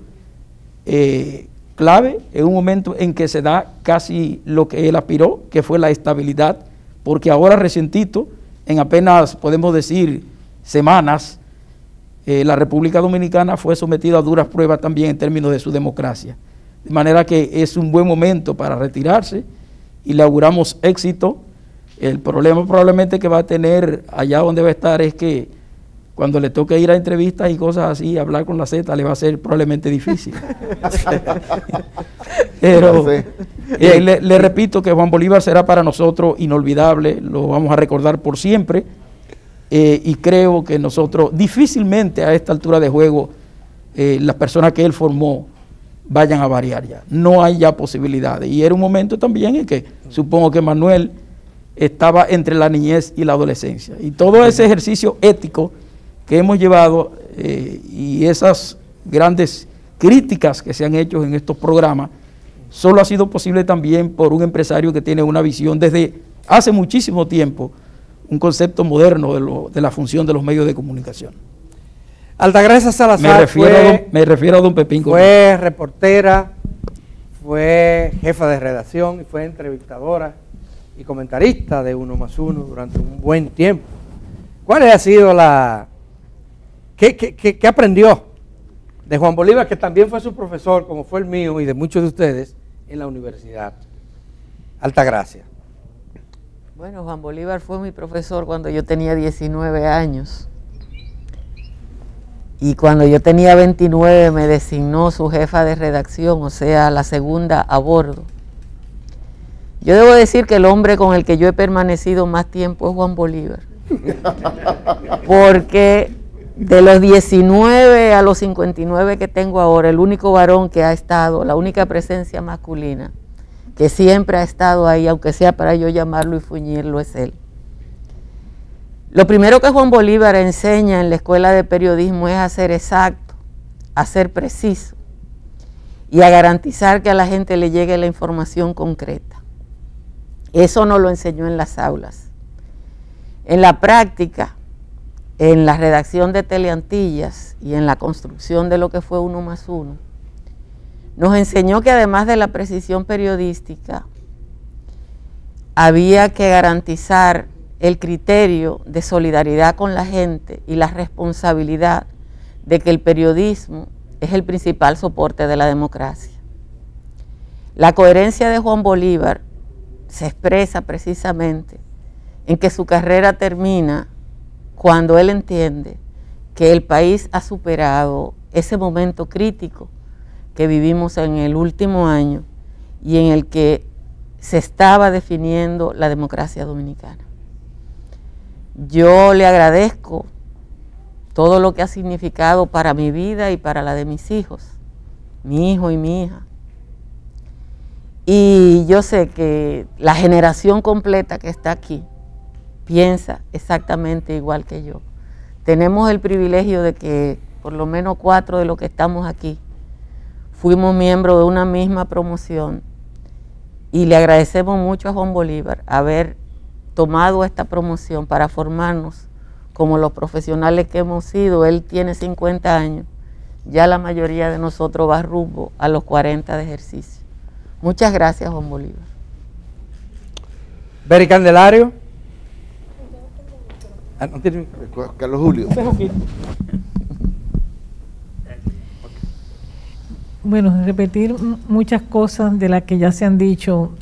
clave, en un momento en que se da casi lo que él aspiró, que fue la estabilidad, porque ahora recientito, en apenas podemos decir semanas, la República Dominicana fue sometida a duras pruebas también en términos de su democracia. De manera que es un buen momento para retirarse y le auguramos éxito. El problema probablemente que va a tener allá donde va a estar es que cuando le toque ir a entrevistas y cosas así, hablar con la Z le va a ser probablemente difícil. Pero le repito que Juan Bolívar será para nosotros inolvidable, lo vamos a recordar por siempre, y creo que nosotros difícilmente a esta altura de juego las personas que él formó vayan a variar ya. No hay ya posibilidades. Y era un momento también en que supongo que Manuel estaba entre la niñez y la adolescencia. Y todo ese ejercicio ético que hemos llevado y esas grandes críticas que se han hecho en estos programas, solo ha sido posible también por un empresario que tiene una visión desde hace muchísimo tiempo, un concepto moderno de la función de los medios de comunicación. Altagracia Salazar me refiero a don Pepín. Fue reportera, fue jefa de redacción y fue entrevistadora y comentarista de Uno Más Uno durante un buen tiempo. ¿Cuál ha sido ¿Qué aprendió de Juan Bolívar, que también fue su profesor, como fue el mío y de muchos de ustedes, en la universidad? Altagracia. Bueno, Juan Bolívar fue mi profesor cuando yo tenía 19 años. Y cuando yo tenía 29 me designó su jefa de redacción, o sea, la segunda a bordo. Yo debo decir que el hombre con el que yo he permanecido más tiempo es Juan Bolívar. Porque de los 19 a los 59 que tengo ahora, el único varón que ha estado, la única presencia masculina que siempre ha estado ahí, aunque sea para yo llamarlo y fuñirlo, es él. Lo primero que Juan Bolívar enseña en la escuela de periodismo es a ser exacto, a ser preciso y a garantizar que a la gente le llegue la información concreta. Eso nos lo enseñó en las aulas. En la práctica, en la redacción de Teleantillas y en la construcción de lo que fue Uno Más Uno, nos enseñó que además de la precisión periodística, había que garantizar el criterio de solidaridad con la gente y la responsabilidad de que el periodismo es el principal soporte de la democracia. La coherencia de Juan Bolívar se expresa precisamente en que su carrera termina cuando él entiende que el país ha superado ese momento crítico que vivimos en el último año y en el que se estaba definiendo la democracia dominicana. Yo le agradezco todo lo que ha significado para mi vida y para la de mis hijos, mi hijo y mi hija. Y yo sé que la generación completa que está aquí piensa exactamente igual que yo. Tenemos el privilegio de que por lo menos 4 de los que estamos aquí fuimos miembros de una misma promoción y le agradecemos mucho a Juan Bolívar haber tomado esta promoción para formarnos como los profesionales que hemos sido. Él tiene 50 años, ya la mayoría de nosotros va rumbo a los 40 de ejercicio. Muchas gracias, Juan Bolívar. Beri Candelario. Carlos Julio. Bueno, repetir muchas cosas de las que ya se han dicho,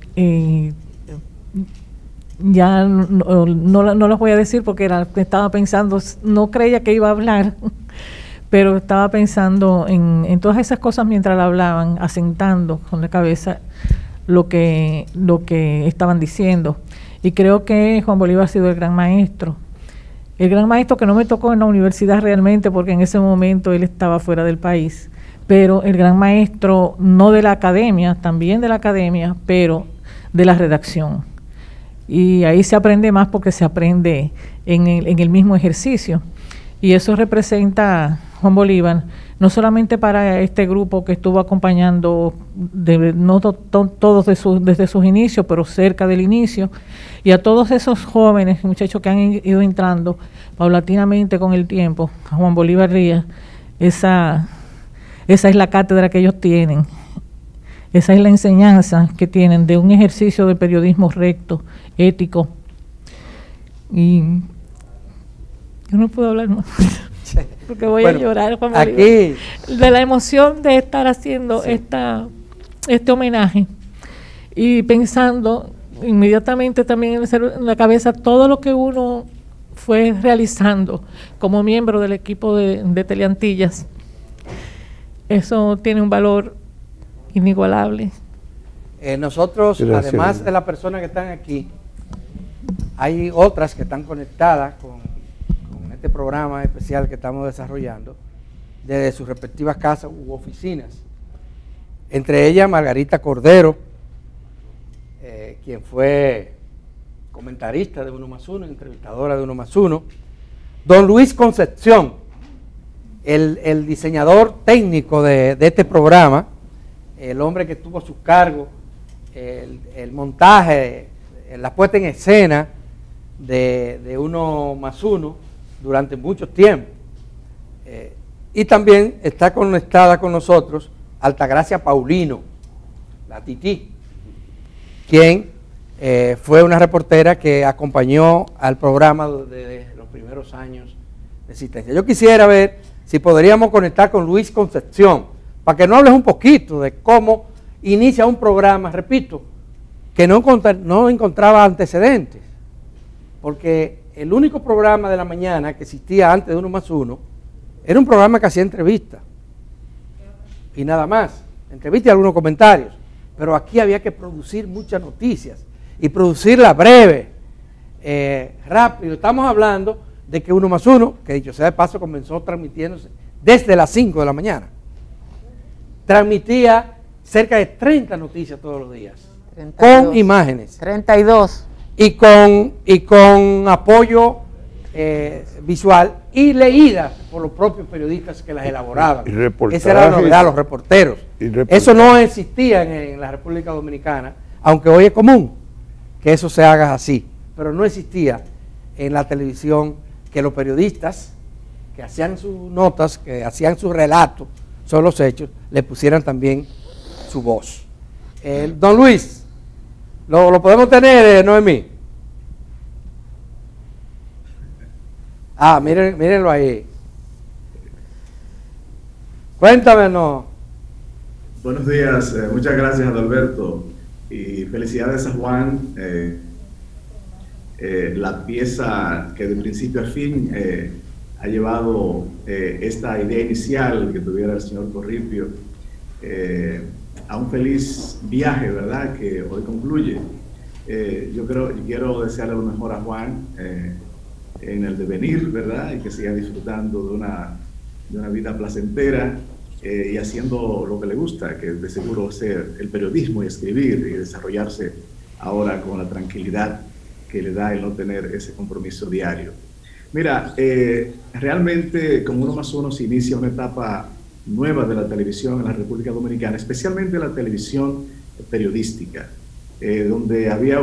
ya no las voy a decir porque estaba pensando, no creía que iba a hablar, pero estaba pensando en todas esas cosas mientras la hablaban, asentando con la cabeza lo que estaban diciendo. Y creo que Juan Bolívar ha sido el gran maestro que no me tocó en la universidad realmente, porque en ese momento él estaba fuera del país, pero el gran maestro no de la academia, también de la academia, pero de la redacción. Y ahí se aprende más porque se aprende en el mismo ejercicio. Y eso representa Juan Bolívar, no solamente para este grupo que estuvo acompañando, no todos desde sus inicios, pero cerca del inicio, y a todos esos jóvenes, muchachos que han ido entrando paulatinamente con el tiempo, a Juan Bolívar Díaz, esa es la cátedra que ellos tienen, esa es la enseñanza que tienen de un ejercicio de periodismo recto, ético. Y yo no puedo hablar más porque voy a llorar, Juan Bolívar, aquí, de la emoción de estar haciendo este homenaje y pensando inmediatamente también en la cabeza todo lo que uno fue realizando como miembro del equipo de Teleantillas. Eso tiene un valor inigualable. Nosotros, Gracias, además de las personas que están aquí, hay otras que están conectadas con este programa especial que estamos desarrollando desde sus respectivas casas u oficinas. Entre ellas Margarita Cordero, quien fue comentarista de 1+1, entrevistadora de 1+1. Don Luis Concepción, el diseñador técnico de este programa, el hombre que tuvo a su cargo el montaje, la puesta en escena de 1+1 durante mucho tiempo. Y también está conectada con nosotros Altagracia Paulino, la Tití, quien fue una reportera que acompañó al programa desde los primeros años de existencia. Yo quisiera ver si podríamos conectar con Luis Concepción, para que nos hables un poquito de cómo inicia un programa, repito, que no encontraba antecedentes, porque el único programa de la mañana que existía antes de 1+1 era un programa que hacía entrevistas y nada más, entrevistas y algunos comentarios, pero aquí había que producir muchas noticias y producirlas breve, rápido. Estamos hablando de que 1+1, que dicho sea de paso, comenzó transmitiéndose desde las 5 de la mañana, transmitía cerca de 30 noticias todos los días, 32, con imágenes. 32. Y con apoyo visual y leídas por los propios periodistas que las elaboraban. Esa era la novedad, los reporteros. Eso no existía en la República Dominicana, aunque hoy es común que eso se haga así, pero no existía en la televisión que los periodistas que hacían sus notas, que hacían su relato sobre los hechos, le pusieran también su voz. Don Luis, ¿lo podemos tener, Noemí? Mírenlo ahí. Cuéntame, ¿no? Buenos días, muchas gracias, Adalberto, y felicidades a Juan. La pieza que de principio a fin ha llevado esta idea inicial que tuviera el señor Corripio a un feliz viaje, ¿verdad?, que hoy concluye. Yo quiero desearle lo mejor a Juan en el devenir, ¿verdad?, y que siga disfrutando de una vida placentera y haciendo lo que le gusta, que de seguro es el periodismo y escribir y desarrollarse ahora con la tranquilidad que le da el no tener ese compromiso diario. Mira, realmente con 1+1 se inicia una etapa nueva de la televisión en la República Dominicana, especialmente la televisión periodística, donde había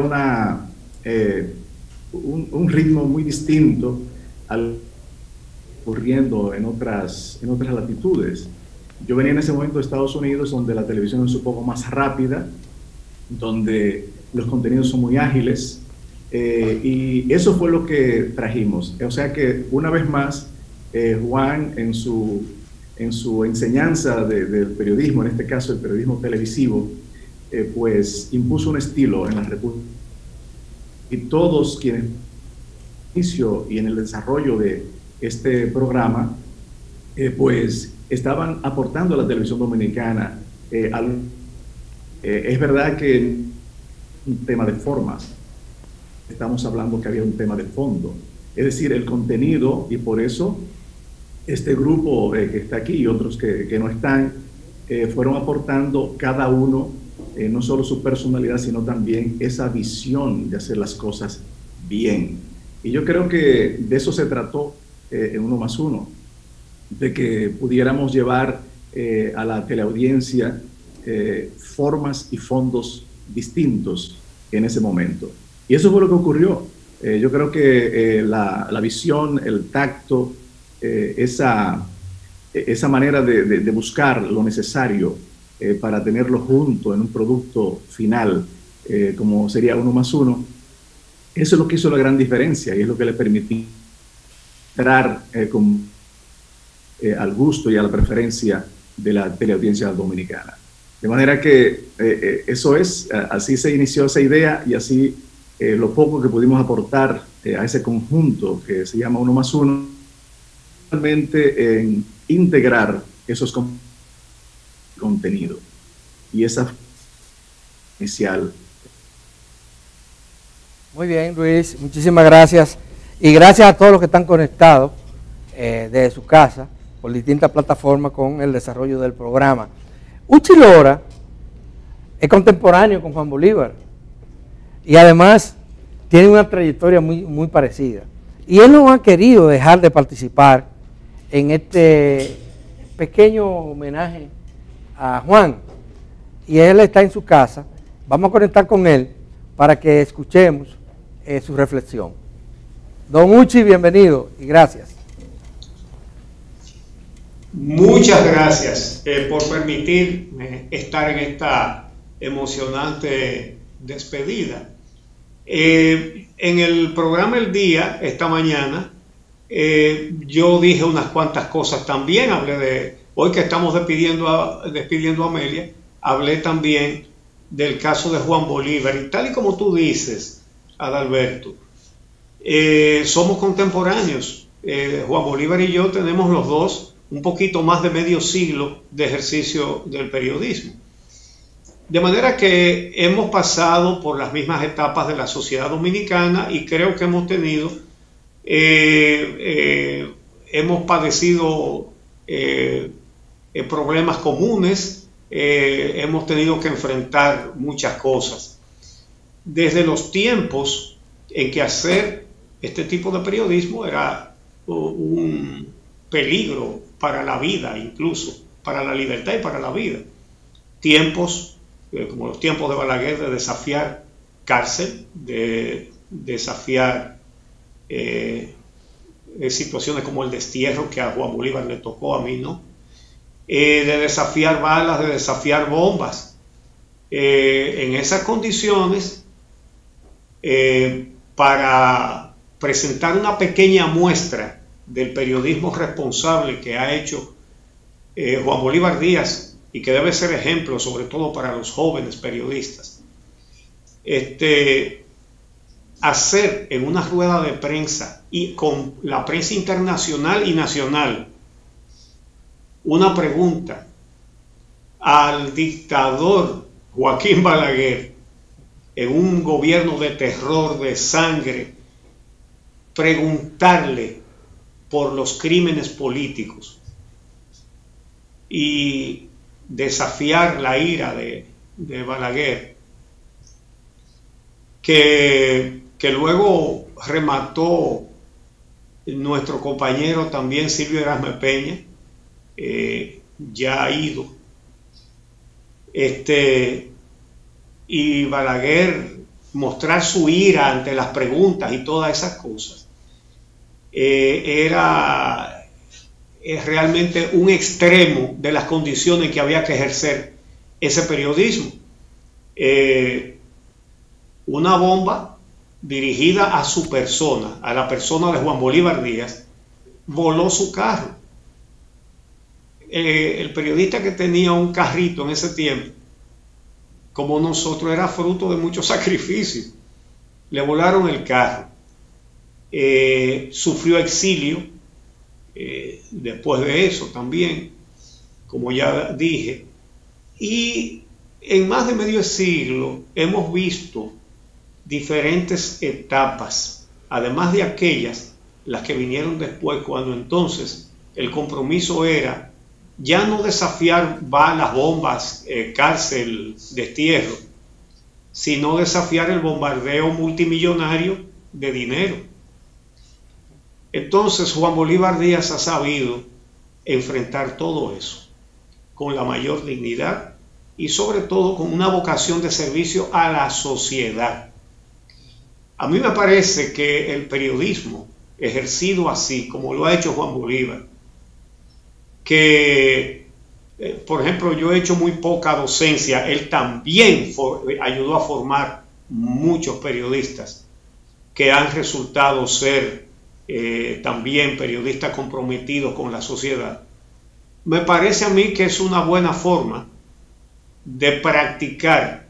un ritmo muy distinto al ocurriendo en otras latitudes. Yo venía en ese momento de Estados Unidos, donde la televisión es un poco más rápida, donde los contenidos son muy ágiles, y eso fue lo que trajimos. O sea que, una vez más, Juan, en su enseñanza del periodismo, en este caso el periodismo televisivo, pues impuso un estilo en la República. Y todos quienes inicio y en el desarrollo de este programa, pues estaban aportando a la televisión dominicana. Es verdad que un tema de formas, estamos hablando que había un tema de fondo, es decir, el contenido, y por eso este grupo que está aquí y otros que no están, fueron aportando cada uno no solo su personalidad, sino también esa visión de hacer las cosas bien. Y yo creo que de eso se trató en 1+1, de que pudiéramos llevar a la teleaudiencia formas y fondos distintos en ese momento. Y eso fue lo que ocurrió. Yo creo que la visión, el tacto, esa manera de buscar lo necesario para tenerlo junto en un producto final, como sería 1+1, eso es lo que hizo la gran diferencia y es lo que le permitió entrar al gusto y a la preferencia de la teleaudiencia dominicana. De manera que eso es, así se inició esa idea y así lo poco que pudimos aportar a ese conjunto que se llama 1+1, realmente en integrar esos contenidos. y esa inicial. Muy bien, Luis, muchísimas gracias. Y gracias a todos los que están conectados desde su casa por distintas plataformas con el desarrollo del programa. Uchi Lora es contemporáneo con Juan Bolívar y además tiene una trayectoria muy parecida. Y él no ha querido dejar de participar en este pequeño homenaje a Juan. Y él está en su casa. Vamos a conectar con él para que escuchemos su reflexión. Don Uchi, bienvenido y gracias. Muchas gracias por permitirme estar en esta emocionante despedida. En el programa El Día, esta mañana, yo dije unas cuantas cosas también. Hablé de, hoy que estamos despidiendo a Amelia, hablé también del caso de Juan Bolívar. Y tal y como tú dices, Adalberto, somos contemporáneos. Juan Bolívar y yo tenemos los dos un poquito más de medio siglo de ejercicio del periodismo. De manera que hemos pasado por las mismas etapas de la sociedad dominicana y creo que hemos tenido, hemos padecido problemas comunes, hemos tenido que enfrentar muchas cosas. Desde los tiempos en que hacer este tipo de periodismo era un peligro para la vida, incluso para la libertad y para la vida. Tiempos como los tiempos de Balaguer, de desafiar cárcel, de desafiar situaciones como el destierro que a Juan Bolívar le tocó, a mí no, de desafiar balas, de desafiar bombas. En esas condiciones, para presentar una pequeña muestra del periodismo responsable que ha hecho Juan Bolívar Díaz, y que debe ser ejemplo sobre todo para los jóvenes periodistas, hacer en una rueda de prensa y con la prensa internacional y nacional una pregunta al dictador Joaquín Balaguer en un gobierno de terror, de sangre, preguntarle por los crímenes políticos y desafiar la ira de Balaguer, que luego remató nuestro compañero también Silvio Erasme Peña, ya ha ido, y Balaguer mostrar su ira ante las preguntas y todas esas cosas, es realmente un extremo de las condiciones que había que ejercer ese periodismo. Una bomba dirigida a su persona, a la persona de Juan Bolívar Díaz, voló su carro. El periodista que tenía un carrito en ese tiempo, como nosotros, era fruto de muchos sacrificios. Le volaron el carro, sufrió exilio después de eso también, como ya dije, y en más de medio siglo hemos visto diferentes etapas, además de aquellas, las que vinieron después, cuando entonces el compromiso era ya no desafiar balas, bombas, cárcel, destierro, sino desafiar el bombardeo multimillonario de dinero. Entonces Juan Bolívar Díaz ha sabido enfrentar todo eso con la mayor dignidad y sobre todo con una vocación de servicio a la sociedad. A mí me parece que el periodismo ejercido así, como lo ha hecho Juan Bolívar, que por ejemplo yo he hecho muy poca docencia, él también ayudó a formar muchos periodistas que han resultado ser también periodistas comprometidos con la sociedad. Me parece a mí que es una buena forma de practicar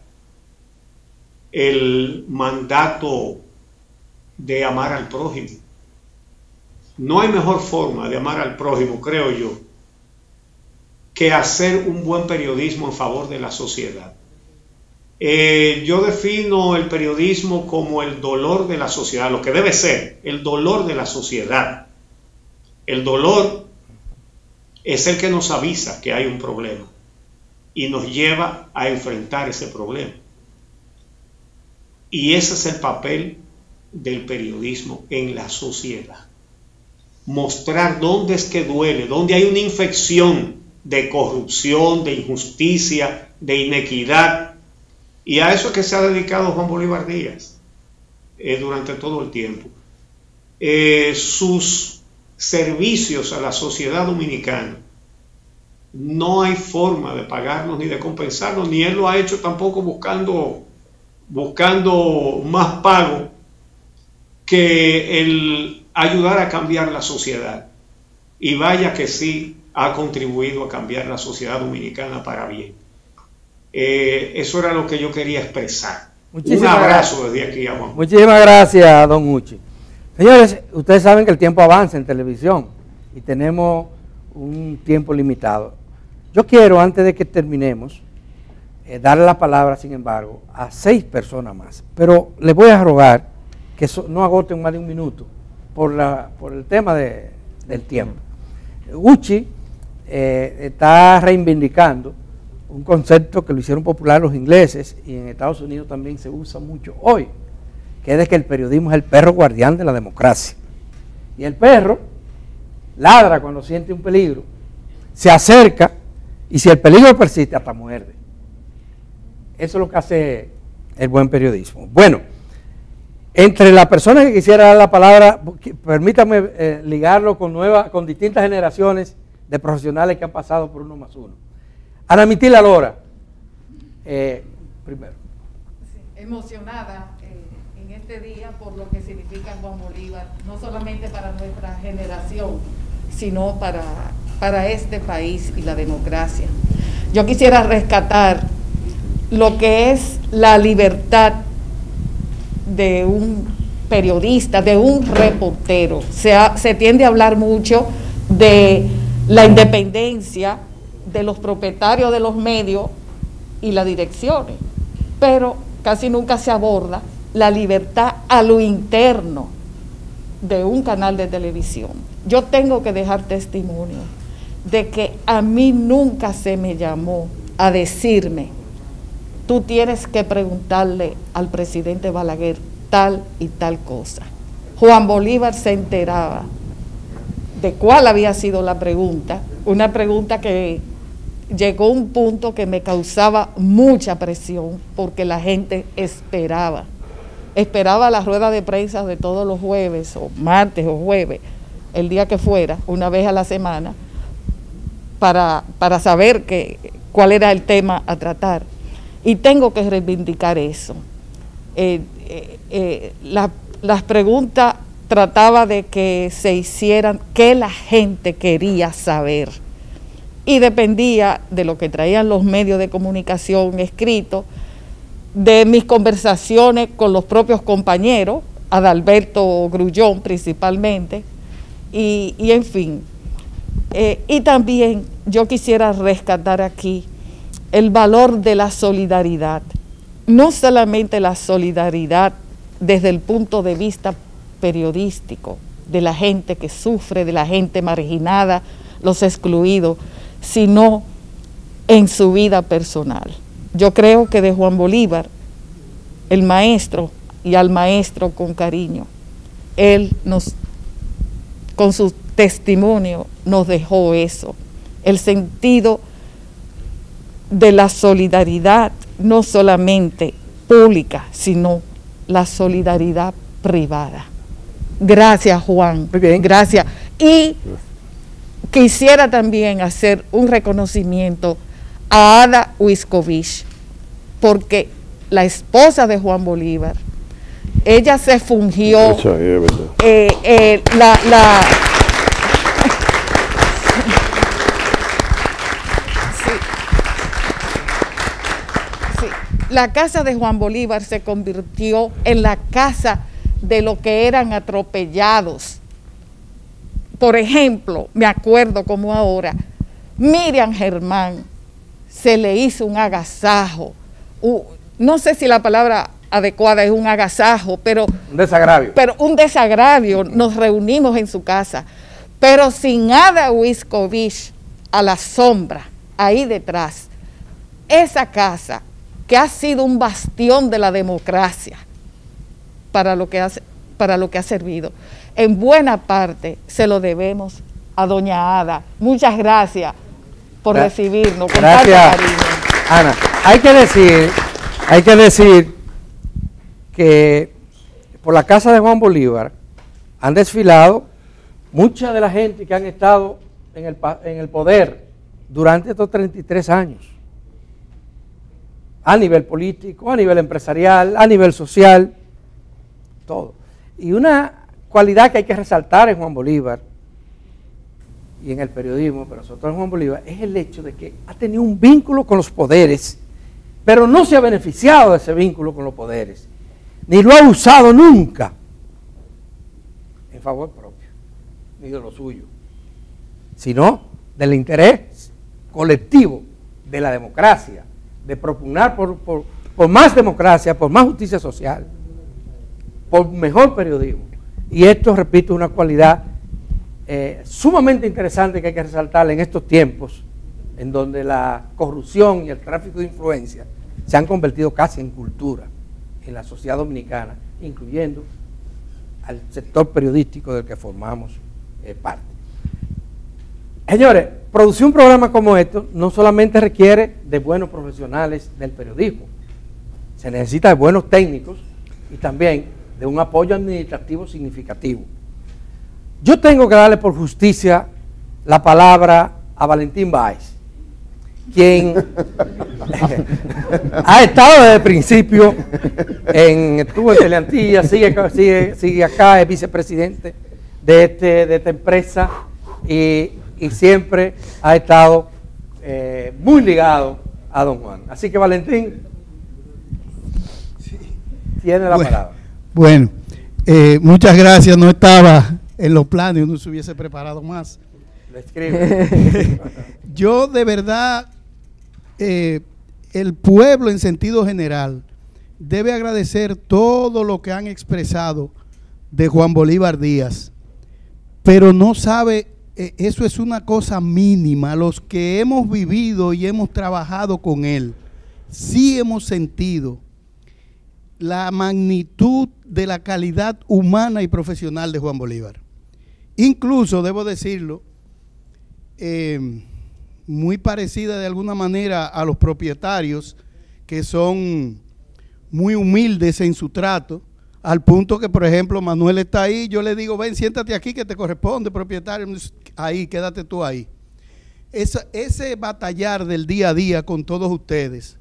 el mandato de amar al prójimo. No hay mejor forma de amar al prójimo, creo yo, que hacer un buen periodismo en favor de la sociedad. Yo defino el periodismo como el dolor de la sociedad, lo que debe ser, el dolor de la sociedad. El dolor es el que nos avisa que hay un problema y nos lleva a enfrentar ese problema. Y ese es el papel del periodismo en la sociedad. Mostrar dónde es que duele, dónde hay una infección de corrupción, de injusticia, de inequidad. Y a eso es que se ha dedicado Juan Bolívar Díaz durante todo el tiempo. Sus servicios a la sociedad dominicana, no hay forma de pagarlos ni de compensarlos, ni él lo ha hecho tampoco buscando más pago que el ayudar a cambiar la sociedad. Y vaya que sí ha contribuido a cambiar la sociedad dominicana para bien. Eso era lo que yo quería expresar. Un abrazo desde aquí a Juan. Muchísimas gracias, don Uchi. Señores, ustedes saben que el tiempo avanza en televisión y tenemos un tiempo limitado. Yo quiero, antes de que terminemos, darle la palabra, sin embargo, a 6 personas más. Pero les voy a rogar que no agoten más de un minuto por el tema del tiempo. Uchi está reivindicando un concepto que lo hicieron popular los ingleses y en Estados Unidos también se usa mucho hoy, que es de que el periodismo es el perro guardián de la democracia. Y el perro ladra cuando siente un peligro, se acerca y si el peligro persiste hasta muerde. Eso es lo que hace el buen periodismo. Bueno, entre las personas que quisiera dar la palabra, permítame ligarlo con distintas generaciones de profesionales que han pasado por 1 más 1. Ana Mitila Lora, primero. Sí, emocionada en este día por lo que significa Juan Bolívar, no solamente para nuestra generación, sino para este país y la democracia. Yo quisiera rescatar lo que es la libertad de un periodista, de un reportero. Se tiende a hablar mucho de la independencia de los propietarios de los medios y las direcciones, pero casi nunca se aborda la libertad a lo interno de un canal de televisión. Yo tengo que dejar testimonio de que a mí nunca se me llamó a decirme: tú tienes que preguntarle al presidente Balaguer tal y tal cosa. Juan Bolívar se enteraba de cuál había sido la pregunta, una pregunta que llegó a un punto que me causaba mucha presión porque la gente esperaba la rueda de prensa de todos los jueves o martes o jueves, el día que fuera, una vez a la semana, para saber cuál era el tema a tratar. Y tengo que reivindicar eso. Las preguntas trataba de que se hicieran qué la gente quería saber. Y dependía de lo que traían los medios de comunicación escritos, de mis conversaciones con los propios compañeros, Adalberto Grullón principalmente, y en fin. Y también yo quisiera rescatar aquí el valor de la solidaridad, no solamente la solidaridad desde el punto de vista periodístico, de la gente que sufre, de la gente marginada, los excluidos, sino en su vida personal. Yo creo que de Juan Bolívar, el maestro, y al maestro con cariño, él con su testimonio nos dejó eso, el sentido de la solidaridad, no solamente pública, sino la solidaridad privada. Gracias, Juan. Muy bien. Gracias. Y quisiera también hacer un reconocimiento a Ada Wiskovich, porque la esposa de Juan Bolívar, ella se fungió Eso es verdad. La casa de Juan Bolívar se convirtió en la casa de lo que eran atropellados. Por ejemplo, me acuerdo como ahora, Miriam Germán se le hizo un agasajo, no sé si la palabra adecuada es un agasajo, pero un desagravio. Pero un desagravio, nos reunimos en su casa, pero sin Ada Wiskovich a la sombra, ahí detrás, esa casa que ha sido un bastión de la democracia para lo que ha servido, en buena parte se lo debemos a doña Ada. Muchas gracias por recibirnos con tanto cariño. Ana, hay que decir que por la casa de Juan Bolívar han desfilado mucha de la gente que han estado en el poder durante estos 33 años, a nivel político, a nivel empresarial, a nivel social, todo. Y una cualidad que hay que resaltar en Juan Bolívar y en el periodismo, pero sobre todo en Juan Bolívar, es el hecho de que ha tenido un vínculo con los poderes, pero no se ha beneficiado de ese vínculo con los poderes, ni lo ha usado nunca en favor propio, ni de lo suyo, sino del interés colectivo de la democracia, de propugnar por más democracia, por más justicia social, por mejor periodismo. Y esto, repito, es una cualidad sumamente interesante que hay que resaltar en estos tiempos en donde la corrupción y el tráfico de influencia se han convertido casi en cultura en la sociedad dominicana, incluyendo al sector periodístico del que formamos parte. Señores, producir un programa como esto no solamente requiere de buenos profesionales del periodismo, se necesita de buenos técnicos y también de un apoyo administrativo significativo. Yo tengo que darle por justicia la palabra a Valentín Báez, quien ha estado desde el principio, estuvo en Teleantillas, sigue acá, es vicepresidente de esta empresa y siempre ha estado muy ligado a don Juan. Así que Valentín tiene la palabra. Bueno, muchas gracias, no estaba en los planes, uno se hubiese preparado más. Lo escribe. Yo de verdad, el pueblo en sentido general debe agradecer todo lo que han expresado de Juan Bolívar Díaz, pero no sabe, eso es una cosa mínima. Los que hemos vivido y hemos trabajado con él, sí hemos sentido la magnitud de la calidad humana y profesional de Juan Bolívar. Incluso, debo decirlo, muy parecida de alguna manera a los propietarios, que son muy humildes en su trato, al punto que, por ejemplo, Manuel está ahí, yo le digo, ven, siéntate aquí que te corresponde, propietario, ahí, quédate tú ahí. Ese batallar del día a día con todos ustedes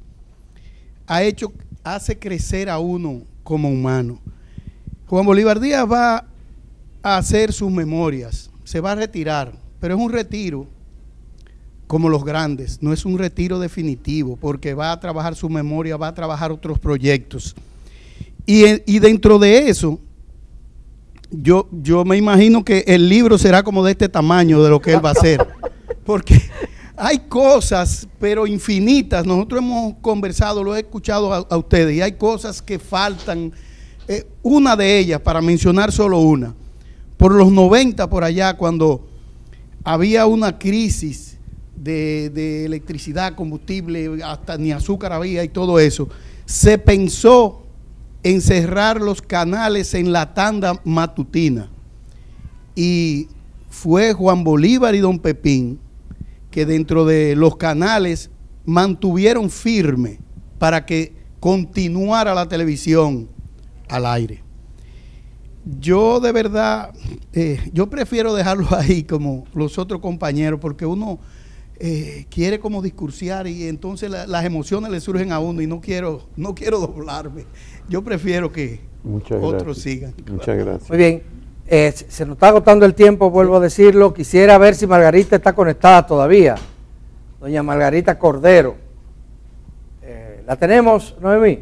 hace crecer a uno como humano. Juan Bolívar Díaz va a hacer sus memorias, se va a retirar, pero es un retiro como los grandes, no es un retiro definitivo, porque va a trabajar su memoria, va a trabajar otros proyectos. Y dentro de eso, yo me imagino que el libro será como de este tamaño de lo que él va a hacer, porque hay cosas, pero infinitas. Nosotros hemos conversado, lo he escuchado a ustedes, y hay cosas que faltan. Una de ellas, para mencionar solo una, por los 90 por allá, cuando había una crisis de electricidad, combustible, hasta ni azúcar había y todo eso, se pensó en cerrar los canales en la tanda matutina, y fue Juan Bolívar y don Pepín que dentro de los canales mantuvieron firme para que continuara la televisión al aire. Yo de verdad, yo prefiero dejarlo ahí como los otros compañeros, porque uno quiere como discursiar y entonces las emociones le surgen a uno y no quiero doblarme. Yo prefiero que otros sigan. Muchas gracias. Muy bien, se nos está agotando el tiempo, vuelvo a decirlo. Quisiera ver si Margarita está conectada todavía. Doña Margarita Cordero. ¿La tenemos, Noemí?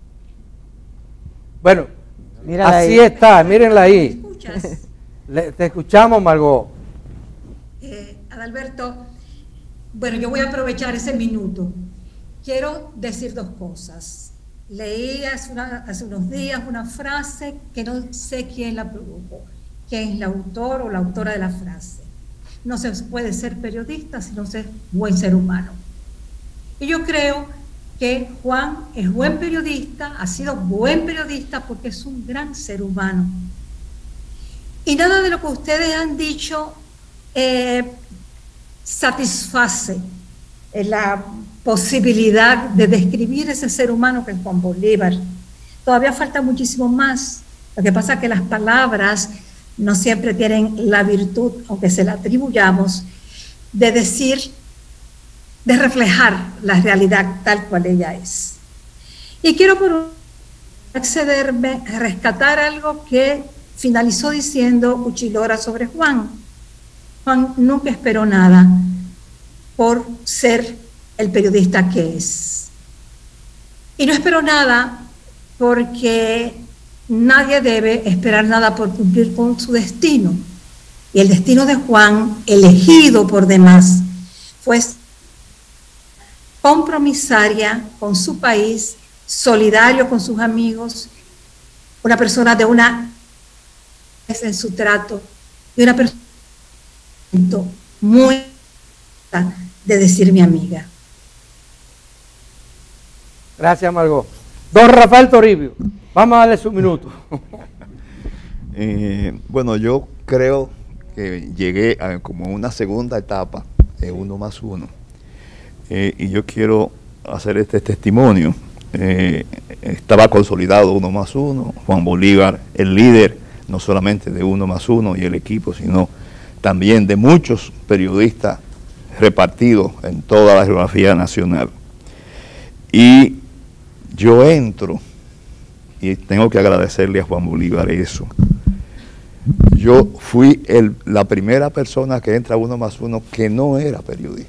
Bueno, mírala así ahí. Está, mírenla ahí. ¿Me escuchas? Te escuchamos, Margot. Adalberto, Bueno, yo voy a aprovechar ese minuto. Quiero decir dos cosas. Leí hace unos días una frase que no sé quién la produjo, quién es el autor o la autora de la frase. No se puede ser periodista si no se es buen ser humano. Y yo creo que Juan es buen periodista, ha sido buen periodista porque es un gran ser humano. Y nada de lo que ustedes han dicho satisface la posibilidad de describir ese ser humano que es Juan Bolívar. Todavía falta muchísimo más. Lo que pasa es que las palabras no siempre tienen la virtud, aunque se la atribuyamos, de decir, de reflejar la realidad tal cual ella es. Y quiero accederme a rescatar algo que finalizó diciendo Uchilora sobre Juan. Juan nunca esperó nada por ser el periodista que es. Y no esperó nada porque nadie debe esperar nada por cumplir con su destino. Y el destino de Juan, elegido por demás, fue compromisaria con su país, solidario con sus amigos, una persona de una en su trato y una persona muy de decir mi amiga. Gracias, Margot. Don Rafael Toribio, vamos a darle su minuto. Bueno, yo creo que llegué a como una segunda etapa de 1+1. Y yo quiero hacer este testimonio. Estaba consolidado 1+1, Juan Bolívar, el líder, no solamente de 1+1 y el equipo, sino también de muchos periodistas repartidos en toda la geografía nacional. Y yo entro, y tengo que agradecerle a Juan Bolívar eso. Yo fui la primera persona que entra a 1+1 que no era periodista.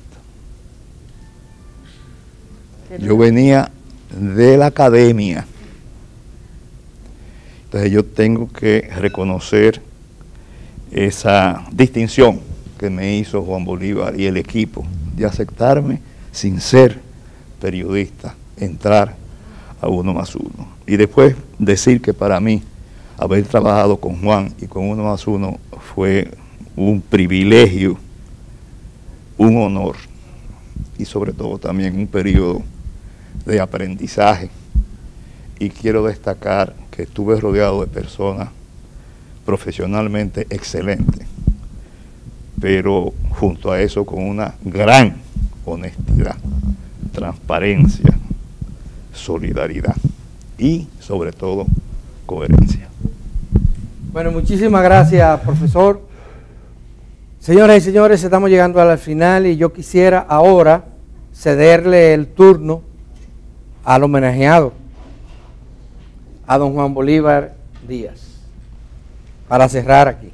Yo venía de la academia. Entonces yo tengo que reconocer esa distinción que me hizo Juan Bolívar y el equipo de aceptarme sin ser periodista, entrar a 1+1. Y después decir que para mí haber trabajado con Juan y con 1+1 fue un privilegio, un honor y sobre todo también un periodo de aprendizaje. Y quiero destacar que estuve rodeado de personas profesionalmente excelentes, pero junto a eso con una gran honestidad, transparencia, solidaridad y sobre todo coherencia. Bueno, muchísimas gracias, profesor. Señoras y señores, estamos llegando al final y yo quisiera ahora cederle el turno al homenajeado, a don Juan Bolívar Díaz, para cerrar aquí.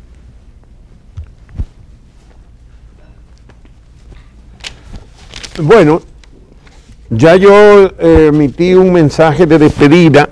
Bueno, ya yo emití un mensaje de despedida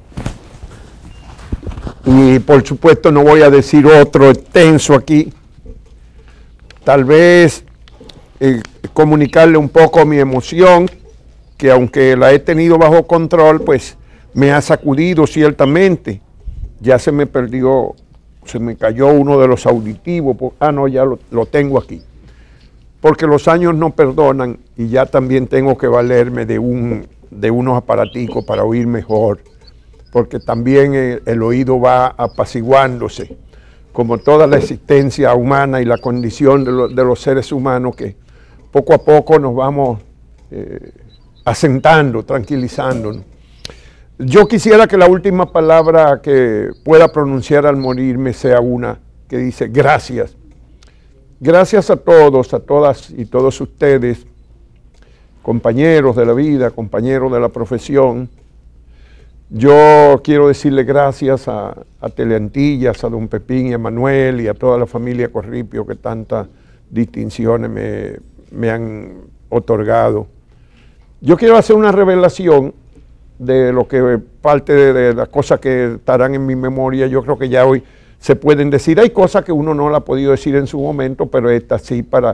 y por supuesto no voy a decir otro extenso aquí. Tal vez comunicarle un poco mi emoción, que aunque la he tenido bajo control, pues me ha sacudido ciertamente. Ya se me perdió, se me cayó uno de los auditivos. No, ya lo tengo aquí. Porque los años no perdonan y ya también tengo que valerme de unos aparaticos para oír mejor. Porque también el oído va apaciguándose, como toda la existencia humana y la condición de los seres humanos, que poco a poco nos vamos asentando, tranquilizándonos. Yo quisiera que la última palabra que pueda pronunciar al morirme sea una que dice gracias. Gracias a todos, a todas y todos ustedes, compañeros de la vida, compañeros de la profesión. Yo quiero decirle gracias a Teleantillas, a don Pepín y a Manuel y a toda la familia Corripio que tantas distinciones me han otorgado. Yo quiero hacer una revelación de lo que parte de las cosas que estarán en mi memoria. Yo creo que ya hoy se pueden decir. Hay cosas que uno no la ha podido decir en su momento, pero esta sí, para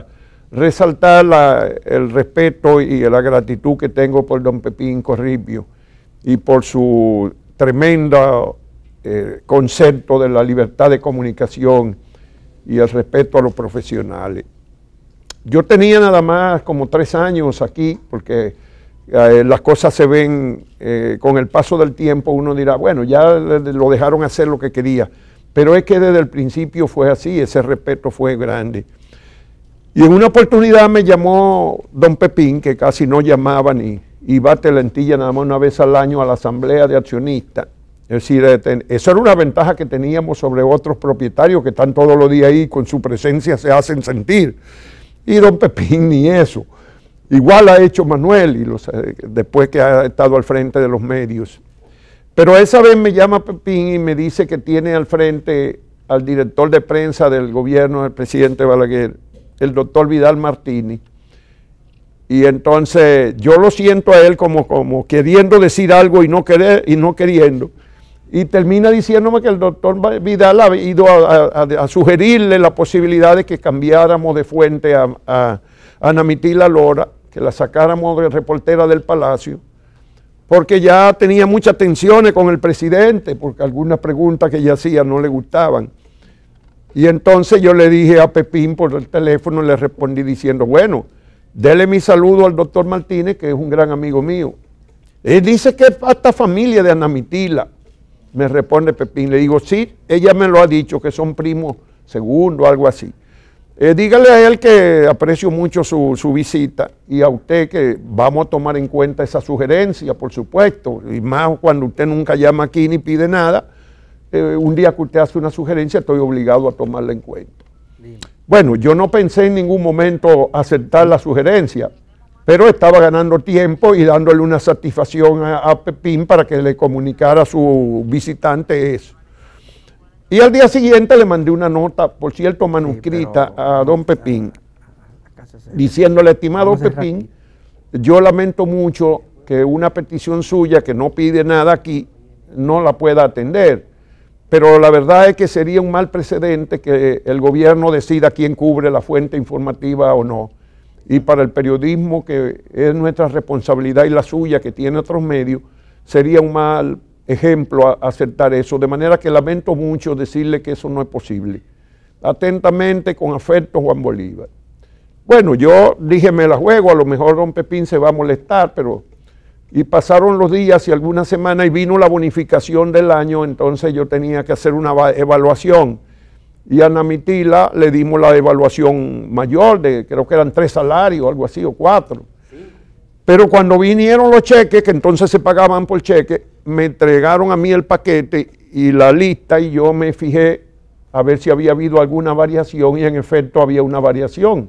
resaltar el respeto y la gratitud que tengo por don Pepín Corripio y por su tremendo concepto de la libertad de comunicación y el respeto a los profesionales. Yo tenía nada más como 3 años aquí, porque las cosas se ven con el paso del tiempo, uno dirá, bueno, ya lo dejaron hacer lo que quería, pero es que desde el principio fue así, ese respeto fue grande. Y en una oportunidad me llamó don Pepín, que casi no llamaba ni iba a Telentilla nada más una vez al año a la asamblea de accionistas. Es decir, eso era una ventaja que teníamos sobre otros propietarios que están todos los días ahí, con su presencia se hacen sentir. Y don Pepín ni eso. Igual ha hecho Manuel, y después que ha estado al frente de los medios. Pero esa vez me llama Pepín y me dice que tiene al frente al director de prensa del gobierno del presidente Balaguer, el doctor Vidal Martínez. Y entonces yo lo siento a él como queriendo decir algo y no queriendo. Y termina diciéndome que el doctor Vidal ha ido a sugerirle la posibilidad de que cambiáramos de fuente a Ana Mitila Lora, que la sacáramos de reportera del Palacio, porque ya tenía muchas tensiones con el presidente, porque algunas preguntas que ella hacía no le gustaban. Y entonces yo le dije a Pepín por el teléfono, le respondí diciendo, bueno, dele mi saludo al doctor Martínez, que es un gran amigo mío. Él dice que es hasta familia de Ana Mitila. Me responde Pepín, le digo, sí, ella me lo ha dicho, que son primos segundos, algo así. Dígale a él que aprecio mucho su visita y a usted que vamos a tomar en cuenta esa sugerencia, por supuesto, y más cuando usted nunca llama aquí ni pide nada. Un día que usted hace una sugerencia, estoy obligado a tomarla en cuenta. Bueno, yo no pensé en ningún momento aceptar la sugerencia, pero estaba ganando tiempo y dándole una satisfacción a Pepín para que le comunicara a su visitante eso. Y al día siguiente le mandé una nota, por cierto, manuscrita a don Pepín, diciéndole, estimado Pepín, yo lamento mucho que una petición suya que no pide nada aquí no la pueda atender. Pero la verdad es que sería un mal precedente que el gobierno decida quién cubre la fuente informativa o no. Y para el periodismo, que es nuestra responsabilidad y la suya, que tiene otros medios, sería un mal ejemplo aceptar eso. De manera que lamento mucho decirle que eso no es posible. Atentamente, con afecto, Juan Bolívar. Bueno, yo dije, me la juego, a lo mejor don Pepín se va a molestar, pero... Y pasaron los días y algunas semanas y vino la bonificación del año, entonces yo tenía que hacer una evaluación. Y a Ana Mitila le dimos la evaluación mayor, creo que eran 3 salarios, algo así, o 4. Sí. Pero cuando vinieron los cheques, que entonces se pagaban por cheque, me entregaron a mí el paquete y la lista y yo me fijé a ver si había habido alguna variación y en efecto había una variación.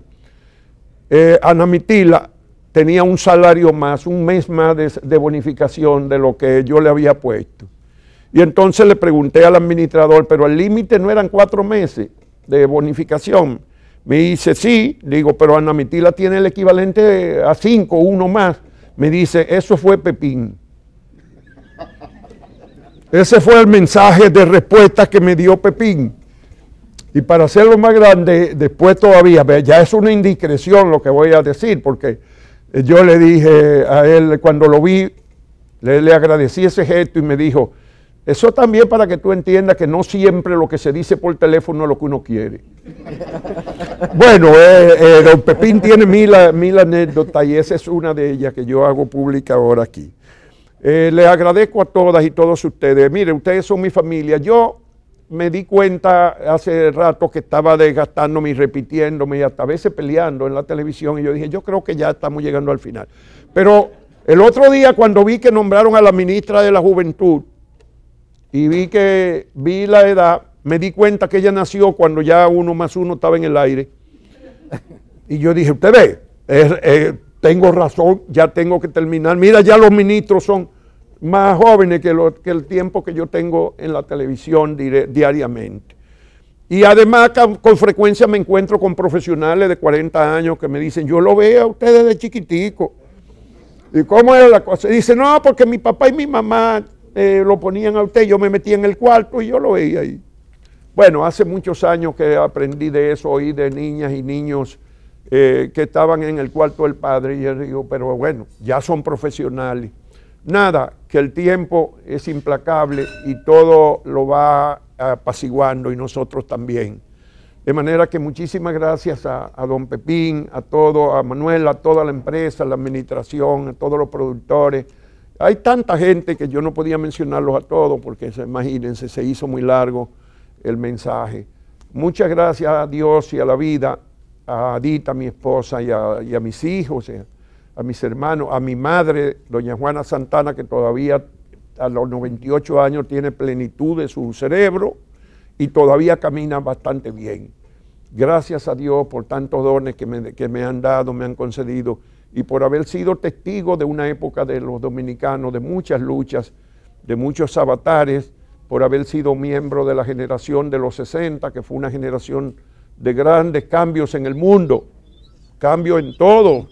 Ana Mitila tenía un salario más, un mes más de bonificación de lo que yo le había puesto. Y entonces le pregunté al administrador, pero el límite no eran 4 meses de bonificación. Me dice, sí, digo, pero Ana Mitila tiene el equivalente a 5, uno más. Me dice, eso fue Pepín. Ese fue el mensaje de respuesta que me dio Pepín. Y para hacerlo más grande, después todavía, ya es una indiscreción lo que voy a decir, porque yo le dije a él, cuando lo vi, le agradecí ese gesto y me dijo, eso también para que tú entiendas que no siempre lo que se dice por teléfono es lo que uno quiere. Bueno, don Pepín tiene mil anécdotas y esa es una de ellas que yo hago pública ahora aquí. Le agradezco a todas y todos ustedes. Miren, ustedes son mi familia. Yo me di cuenta hace rato que estaba desgastándome y repitiéndome y hasta a veces peleando en la televisión y yo dije, yo creo que ya estamos llegando al final. Pero el otro día cuando vi que nombraron a la ministra de la Juventud y vi la edad, me di cuenta que ella nació cuando ya 1 más 1 estaba en el aire. Y yo dije, usted ve, tengo razón, ya tengo que terminar. Mira, ya los ministros son más jóvenes que el tiempo que yo tengo en la televisión diariamente. Y además con frecuencia me encuentro con profesionales de 40 años que me dicen, yo lo veo a ustedes de chiquitico. ¿Y cómo era la cosa? Dice, no, porque mi papá y mi mamá lo ponían a usted, yo me metía en el cuarto y yo lo veía ahí. Bueno, hace muchos años que aprendí de eso, oí de niñas y niños que estaban en el cuarto del padre, y él dijo, pero bueno, ya son profesionales. Nada, que el tiempo es implacable y todo lo va apaciguando, y nosotros también. De manera que muchísimas gracias a don Pepín, a Manuel, a toda la empresa, a la administración, a todos los productores. Hay tanta gente que yo no podía mencionarlos a todos porque, imagínense, se hizo muy largo el mensaje. Muchas gracias a Dios y a la vida, a Adita, mi esposa, y a mis hijos, a mis hermanos, a mi madre, doña Juana Santana, que todavía a los 98 años tiene plenitud de su cerebro y todavía camina bastante bien. Gracias a Dios por tantos dones que me han dado, me han concedido, y por haber sido testigo de una época de los dominicanos, de muchas luchas, de muchos avatares, por haber sido miembro de la generación de los 60, que fue una generación de grandes cambios en el mundo, cambio en todo,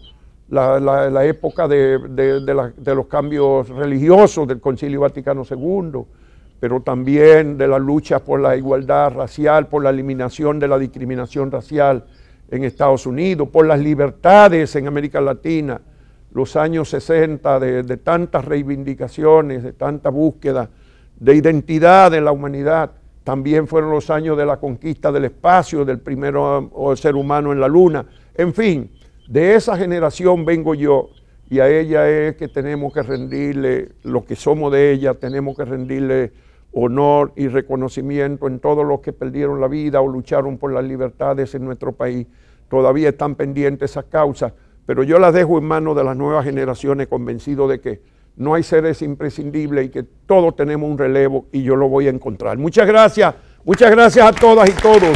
la época de los cambios religiosos del Concilio Vaticano II, pero también de la lucha por la igualdad racial, por la eliminación de la discriminación racial en Estados Unidos, por las libertades en América Latina, los años 60 de tantas reivindicaciones, de tanta búsqueda de identidad de la humanidad. También fueron los años de la conquista del espacio, del primero ser humano en la luna. En fin, de esa generación vengo yo, y a ella es que tenemos que rendirle lo que somos de ella, tenemos que rendirle honor y reconocimiento en todos los que perdieron la vida o lucharon por las libertades en nuestro país. Todavía están pendientes esas causas, pero yo las dejo en manos de las nuevas generaciones, convencido de que no hay seres imprescindibles y que todos tenemos un relevo, y yo lo voy a encontrar. Muchas gracias a todas y todos.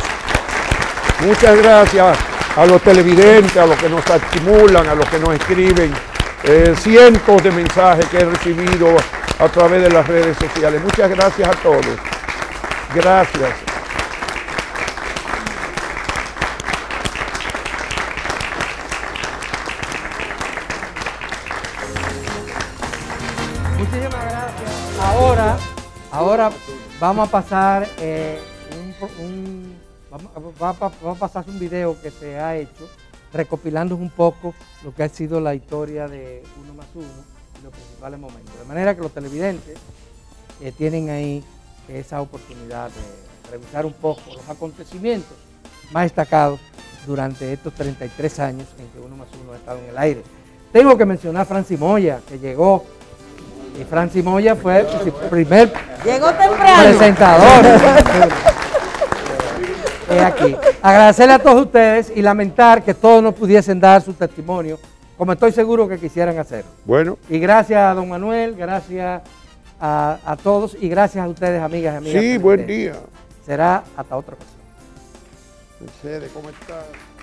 Muchas gracias a los televidentes, a los que nos estimulan, a los que nos escriben. Cientos de mensajes que he recibido a través de las redes sociales. Muchas gracias a todos. Gracias. Muchísimas gracias. Ahora vamos a pasar vamos a pasar un video que se ha hecho recopilando un poco lo que ha sido la historia de 1+1 y los principales momentos. De manera que los televidentes tienen ahí esa oportunidad de revisar un poco los acontecimientos más destacados durante estos 33 años en que 1+1 ha estado en el aire. Tengo que mencionar a Francis Moya, que llegó, y Francis Moya fue el primer presentador. Aquí. Agradecerle a todos ustedes y lamentar que todos no pudiesen dar su testimonio, como estoy seguro que quisieran hacer. Bueno. Y gracias a don Manuel, gracias a todos, y gracias a ustedes, amigas y amigas. Sí, buen día. Será hasta otra ocasión. Mercedes, ¿cómo estás?